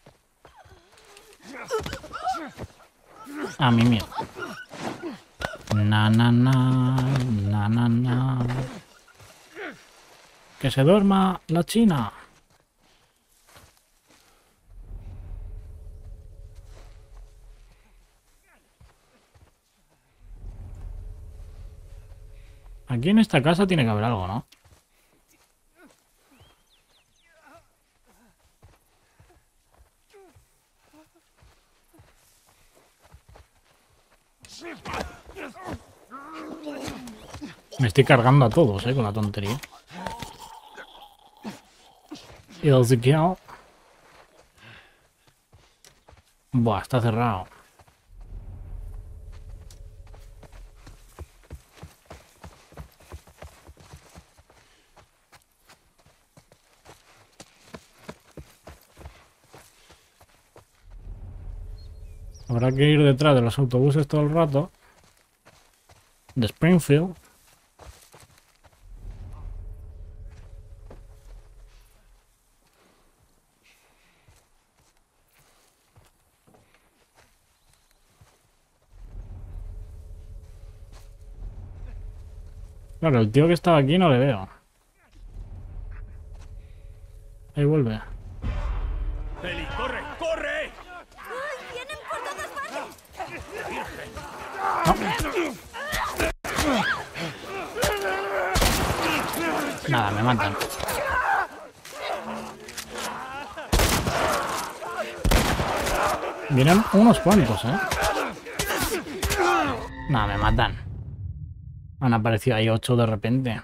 Ah, mi mierda. Na, na, na, na, na, na. Que se duerma la China. Aquí en esta casa tiene que haber algo, ¿no? Me estoy cargando a todos, eh, con la tontería. Y el siquiao. Buah, está cerrado. Habrá que ir detrás de los autobuses todo el rato. De Springfield. Claro, el tío que estaba aquí no le veo. Ahí vuelve. Eli, corre, corre. ¡Ay, vienen por todas partes! Nada, me matan. Vienen unos cuantos, eh. Nada, me matan. Han aparecido ahí ocho de repente.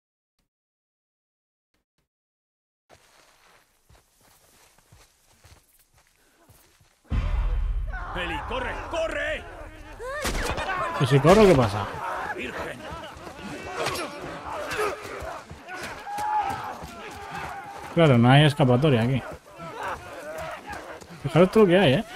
Eli, corre, corre. ¿Y si corro qué pasa? Virgen. Claro, no hay escapatoria aquí. Fijaros todo lo que hay, eh.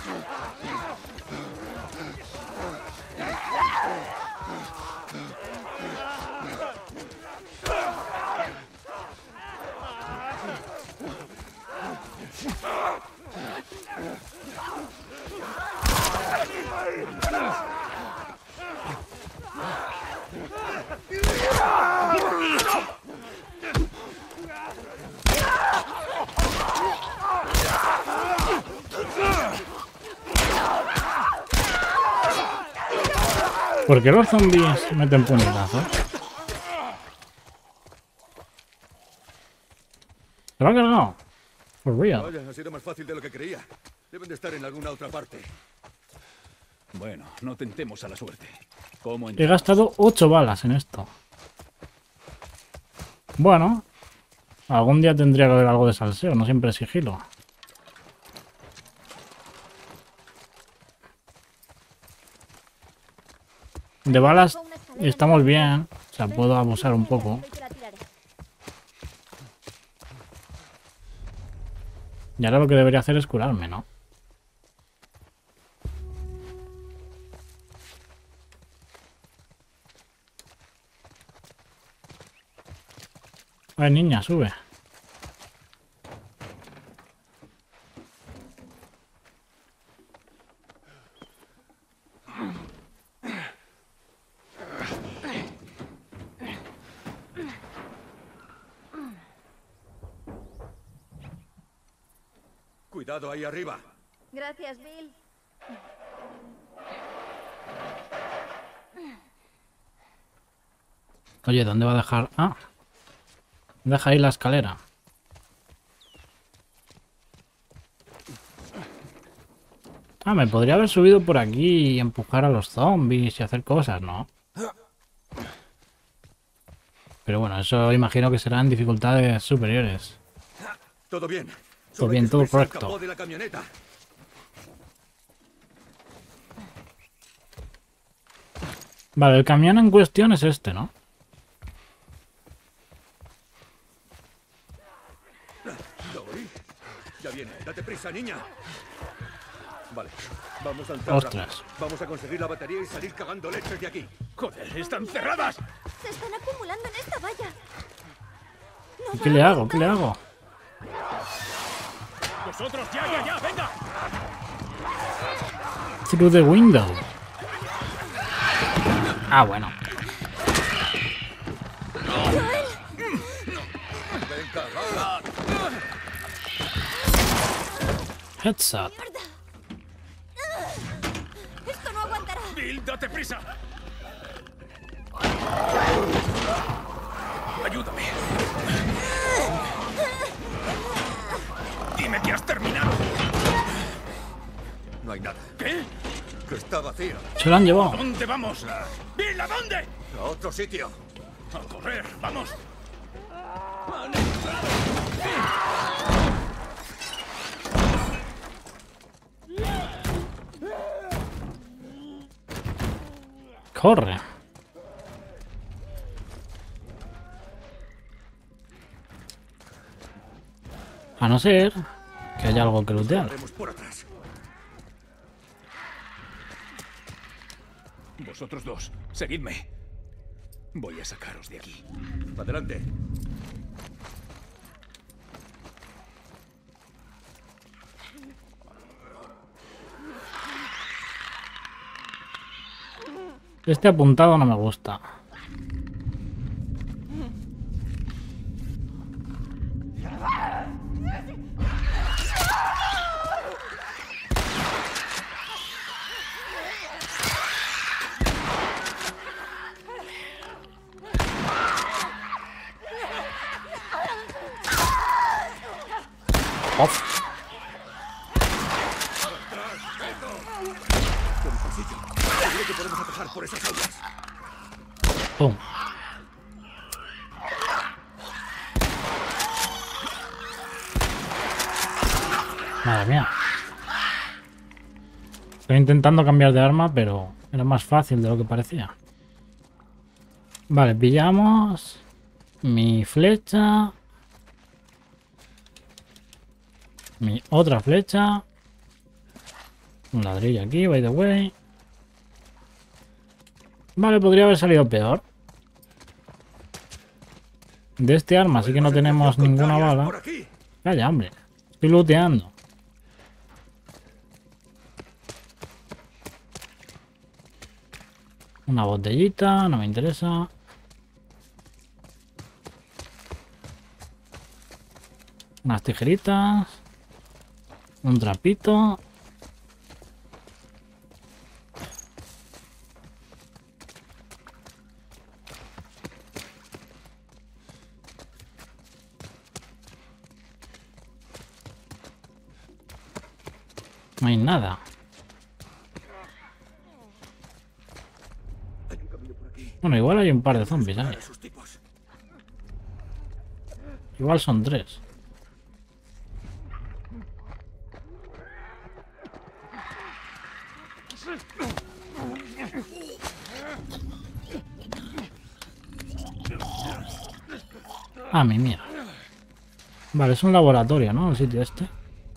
¿Por qué los zombies meten puñetazos? ¿Se lo ha cargado? For real. Vaya, ha sido más fácil de lo que creía. Deben de estar en alguna otra parte. Bueno, no tentemos a la suerte. ¿Cómo He gastado ocho balas en esto. Bueno, algún día tendría que haber algo de salseo, no siempre sigilo. De balas estamos bien, o sea, puedo abusar un poco. Y ahora lo que debería hacer es curarme, ¿no? Ay, niña, sube. Cuidado ahí arriba. Gracias, Bill. Oye, ¿dónde va a dejar? Ah, deja ahí la escalera. Ah, me podría haber subido por aquí y empujar a los zombies y hacer cosas, ¿no? Pero bueno, eso imagino que serán dificultades superiores. Todo bien. Todo Solo hay bien, que todo subirse al correcto. capó de la camioneta. Vale, el camión en cuestión es este, ¿no? ¿Lo oí? Ya viene. Date prisa, niña. Vale. Vamos a entrar. Ostras. rápido. Vamos a conseguir la batería y salir cagando leches de aquí. Joder, están cerradas. Se están acumulando en esta valla. ¿Y qué le hago? ¿Qué le hago? Vosotros, ya, ya, ya, venga. Through the window. Ah, bueno. Venga, va. Headshot. ¡Esto no aguantará! Bill, date prisa. Ayúdame. Dime que has terminado. No hay nada. ¿Qué? Que está vacío. Se lo han llevado. ¿A dónde vamos? Bill, ¿a dónde? A otro sitio. A correr, vamos. Corre. A no ser que haya algo que lootear. Haremos por atrás. Vosotros dos, seguidme. Voy a sacaros de aquí. Adelante. Este apuntado no me gusta. Off. Seguro que podemos atajar por esas aulas. Pum. Madre mía. Estoy intentando cambiar de arma, pero era más fácil de lo que parecía. Vale, pillamos mi flecha. Mi otra flecha. Un ladrillo aquí, by the way. Vale, podría haber salido peor. De este arma sí que no tenemos ninguna bala. Por aquí. Calla, hombre. Estoy looteando. Una botellita, no me interesa. Unas tijeritas. Un trapito. No hay nada. Hay un camino por aquí. Bueno, igual hay un par de zombies ahí. A esos tipos. Igual son tres. Ah, mi mía. Vale, es un laboratorio, ¿no? El sitio este.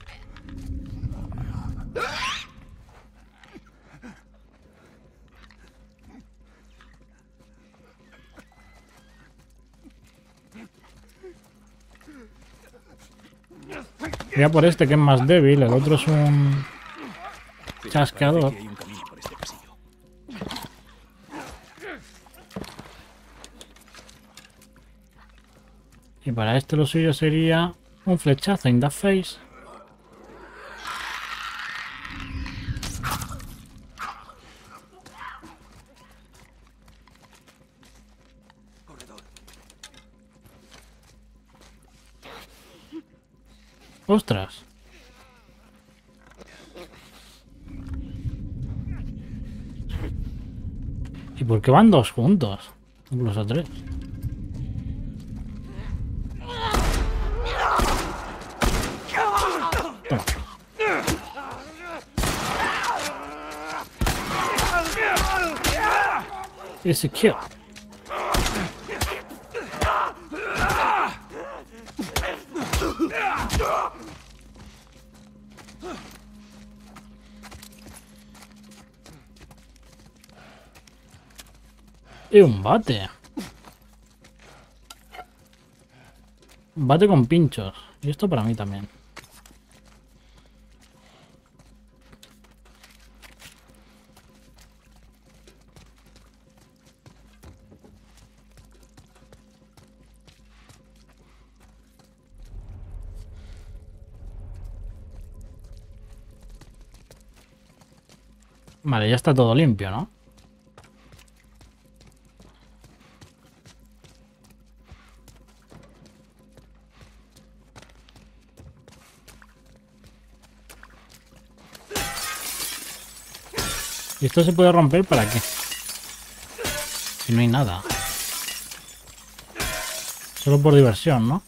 Voy a por este que es más débil, el otro es un chasqueador. Parece que hay un camino por este pasillo. Y para este lo suyo sería un flechazo in the face. Corredor. ¡Ostras! ¿Y por qué van dos juntos? Incluso tres. Toma. Easy kill. Y un bate. Un bate con pinchos. Y esto para mí también. Vale, ya está todo limpio, ¿no? ¿Y esto se puede romper para qué? Si no hay nada. Solo por diversión, ¿no?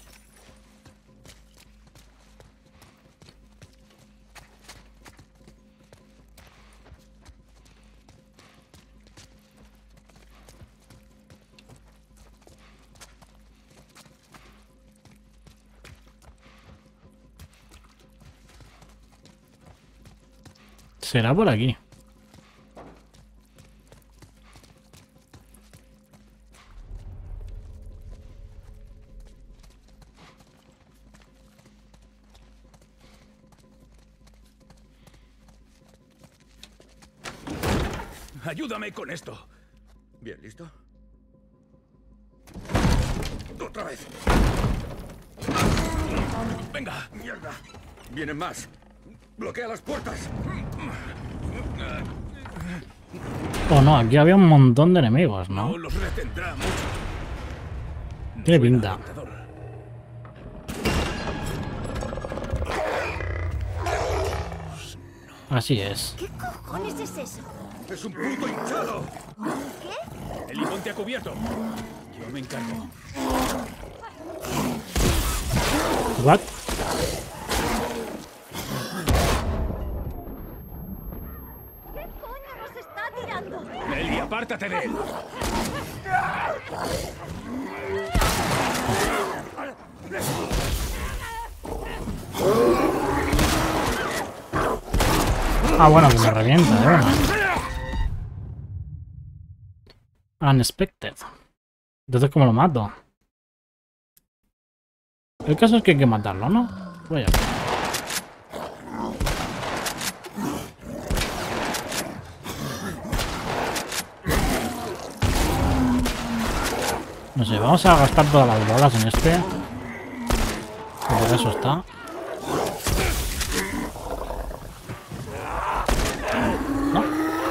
Será por aquí. Ayúdame con esto. Bien, ¿listo? ¡Otra vez! Venga. ¡Mierda! ¡Vienen más! ¡Bloquea las puertas! Oh no, aquí había un montón de enemigos, ¿no? No los retendrá mucho. Tiene Suena pinta. tentador. Así es. ¿Qué cojones es eso? ¡Es un puto hinchado! El limón te ha cubierto. Yo me encargo. What? ¿Qué coño nos está tirando? Eli, apártate de él. Ah, bueno, que me revienta, de verdad. Unexpected. Entonces, ¿cómo lo mato? El caso es que hay que matarlo, ¿no? Vaya. No sé, vamos a gastar todas las bolas en este. Por eso está. ¿No?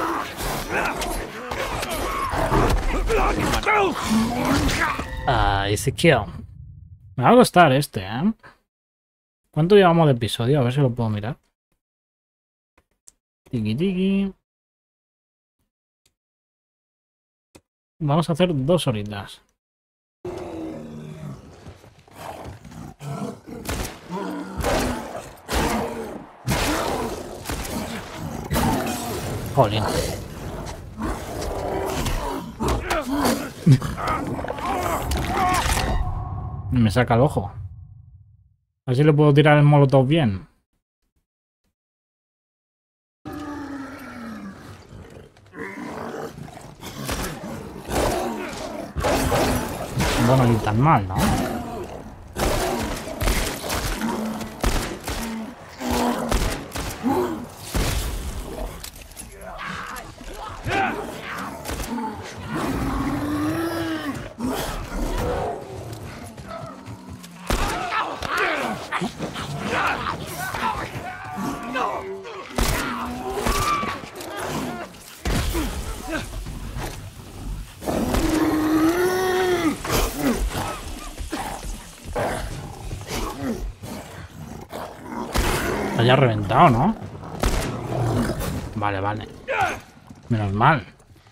Ah, ese kill. Me va a costar este, ¿eh? ¿Cuánto llevamos de episodio? A ver si lo puedo mirar. Tiki tiki. Vamos a hacer dos horitas. Jolín. Me saca el ojo. Así le puedo tirar el molotov bien. Bueno, ni tan mal, ¿no? Haya reventado, ¿no? Vale, vale. Menos mal.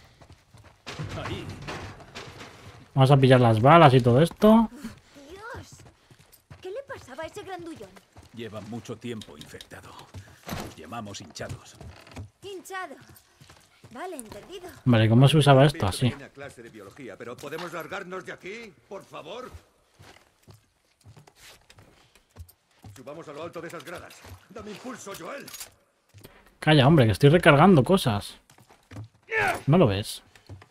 Vamos a pillar las balas y todo esto. Dios, ¿qué le pasaba a ese grandullón? Lleva mucho tiempo infectado. Los llamamos hinchados. Hinchado. Vale, entendido. Vale, ¿cómo se usaba esto? Así. Una clase de biología, pero ¿podemos largarnos de aquí, por favor? Subamos a lo alto de esas gradas. Dame impulso, Joel. Calla, hombre, que estoy recargando cosas. ¿No lo ves?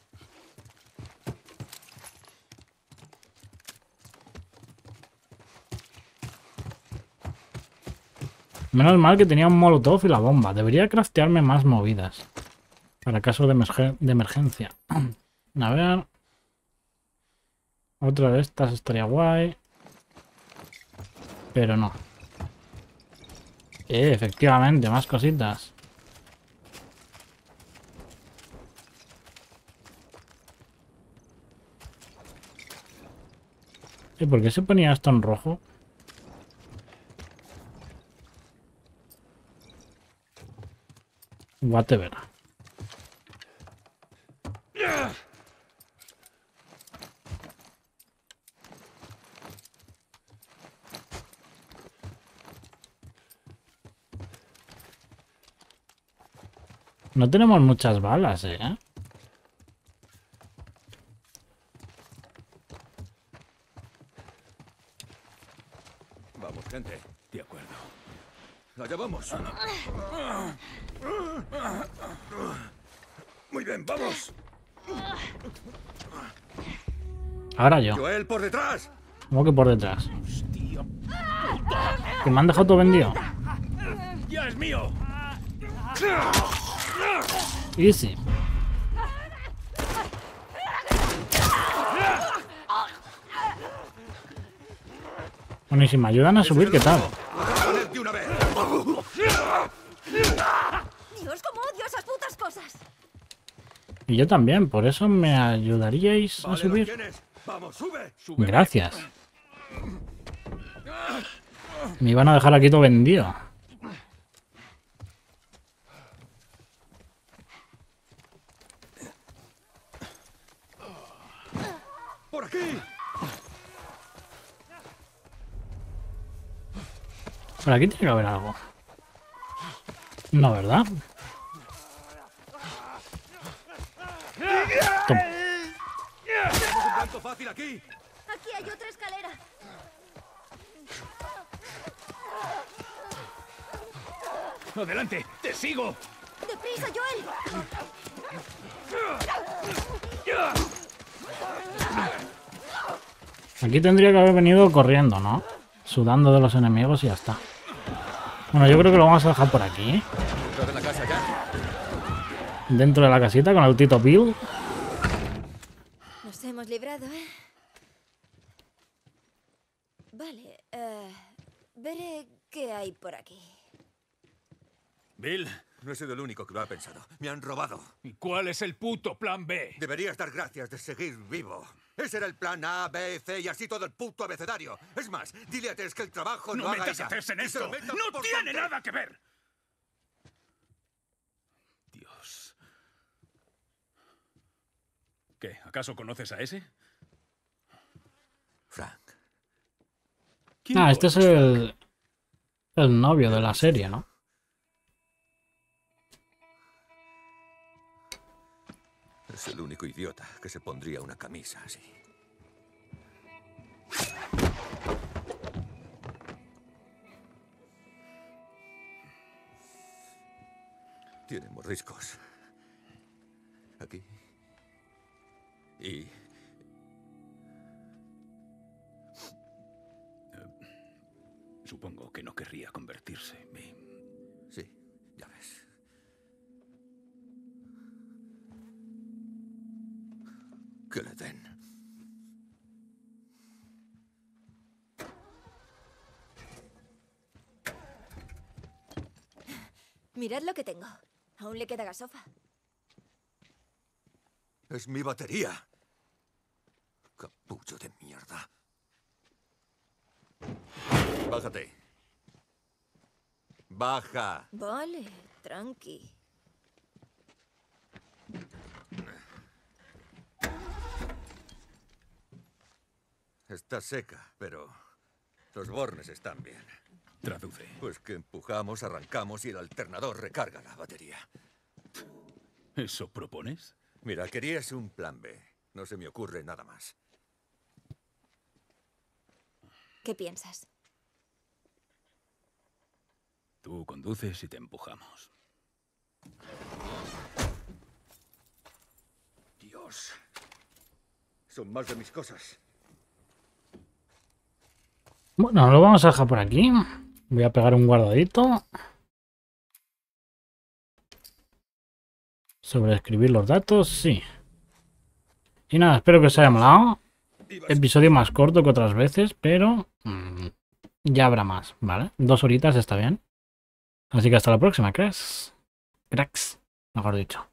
Menos mal que tenía un molotov y la bomba. Debería craftearme más movidas. Para casos de, emergen de emergencia. A ver. Otra de estas estaría guay. Pero no. Eh, efectivamente, más cositas. ¿Y por qué se ponía esto en rojo? Whatever. No tenemos muchas balas, ¿eh? Vamos, gente. De acuerdo. Allá vamos. Muy bien, vamos. Ahora yo. Joel, por detrás. ¿Cómo que por detrás? Hostia. ¿Que me han dejado todo vendido? ¡Ya es mío! Easy. Bueno, y si me ayudan a subir, ¿qué tal? De una vez. Dios, cómo odio esas putas cosas. Y yo también, por eso me ayudaríais a Vale, lo subir. tienes. Vamos, sube. Gracias. Me iban a dejar aquí todo vendido. Por aquí. Por aquí tiene que haber algo. No, ¿verdad? Toma. Tenemos un blanco fácil aquí. Aquí hay otra escalera. ¡Adelante! ¡Te sigo! ¡Deprisa, Joel! Aquí tendría que haber venido corriendo, ¿no? Sudando de los enemigos y ya está. Bueno, yo creo que lo vamos a dejar por aquí. ¿Estás en la casa ya? Dentro de la casita con el Tito Bill. Nos hemos librado, ¿eh? Vale, eh, veré qué hay por aquí. Bill, No he sido el único que lo ha pensado. Me han robado. ¿y cuál es el puto plan B? Deberías dar gracias de seguir vivo. Ese era el plan A, B, C y así todo el puto abecedario. Es más, dile a Tess que el trabajo ¡No lo haga metas ella. a Tess en Y se lo esto! meta ¡No por tiene tonto. nada que ver! Dios. ¿Qué? ¿Acaso conoces a ese? Frank. ¿Quién Ah, este es coño el... El novio de la serie, ¿no? Es el único idiota que se pondría una camisa así. Tiene mordiscos. Aquí. Y... Supongo que no querría convertirse. Mi... sí, ya ves. Que le den. Mirad lo que tengo. Aún le queda gasofa. Es mi batería. Capullo de mierda. Bájate. Baja. Vale, tranqui. Está seca, pero los bornes están bien. Traduce. Pues que empujamos, arrancamos y el alternador recarga la batería. ¿Eso propones? Mira, querías un plan B. No se me ocurre nada más. ¿Qué piensas? Tú conduces y te empujamos. Dios. Son más de mis cosas. Bueno, lo vamos a dejar por aquí. Voy a pegar un guardadito. Sobreescribir los datos, sí. Y nada, espero que os haya molado. Episodio más corto que otras veces, pero mmm, ya habrá más, ¿vale? Dos horitas está bien. Así que hasta la próxima, cracks. Cracks, mejor dicho.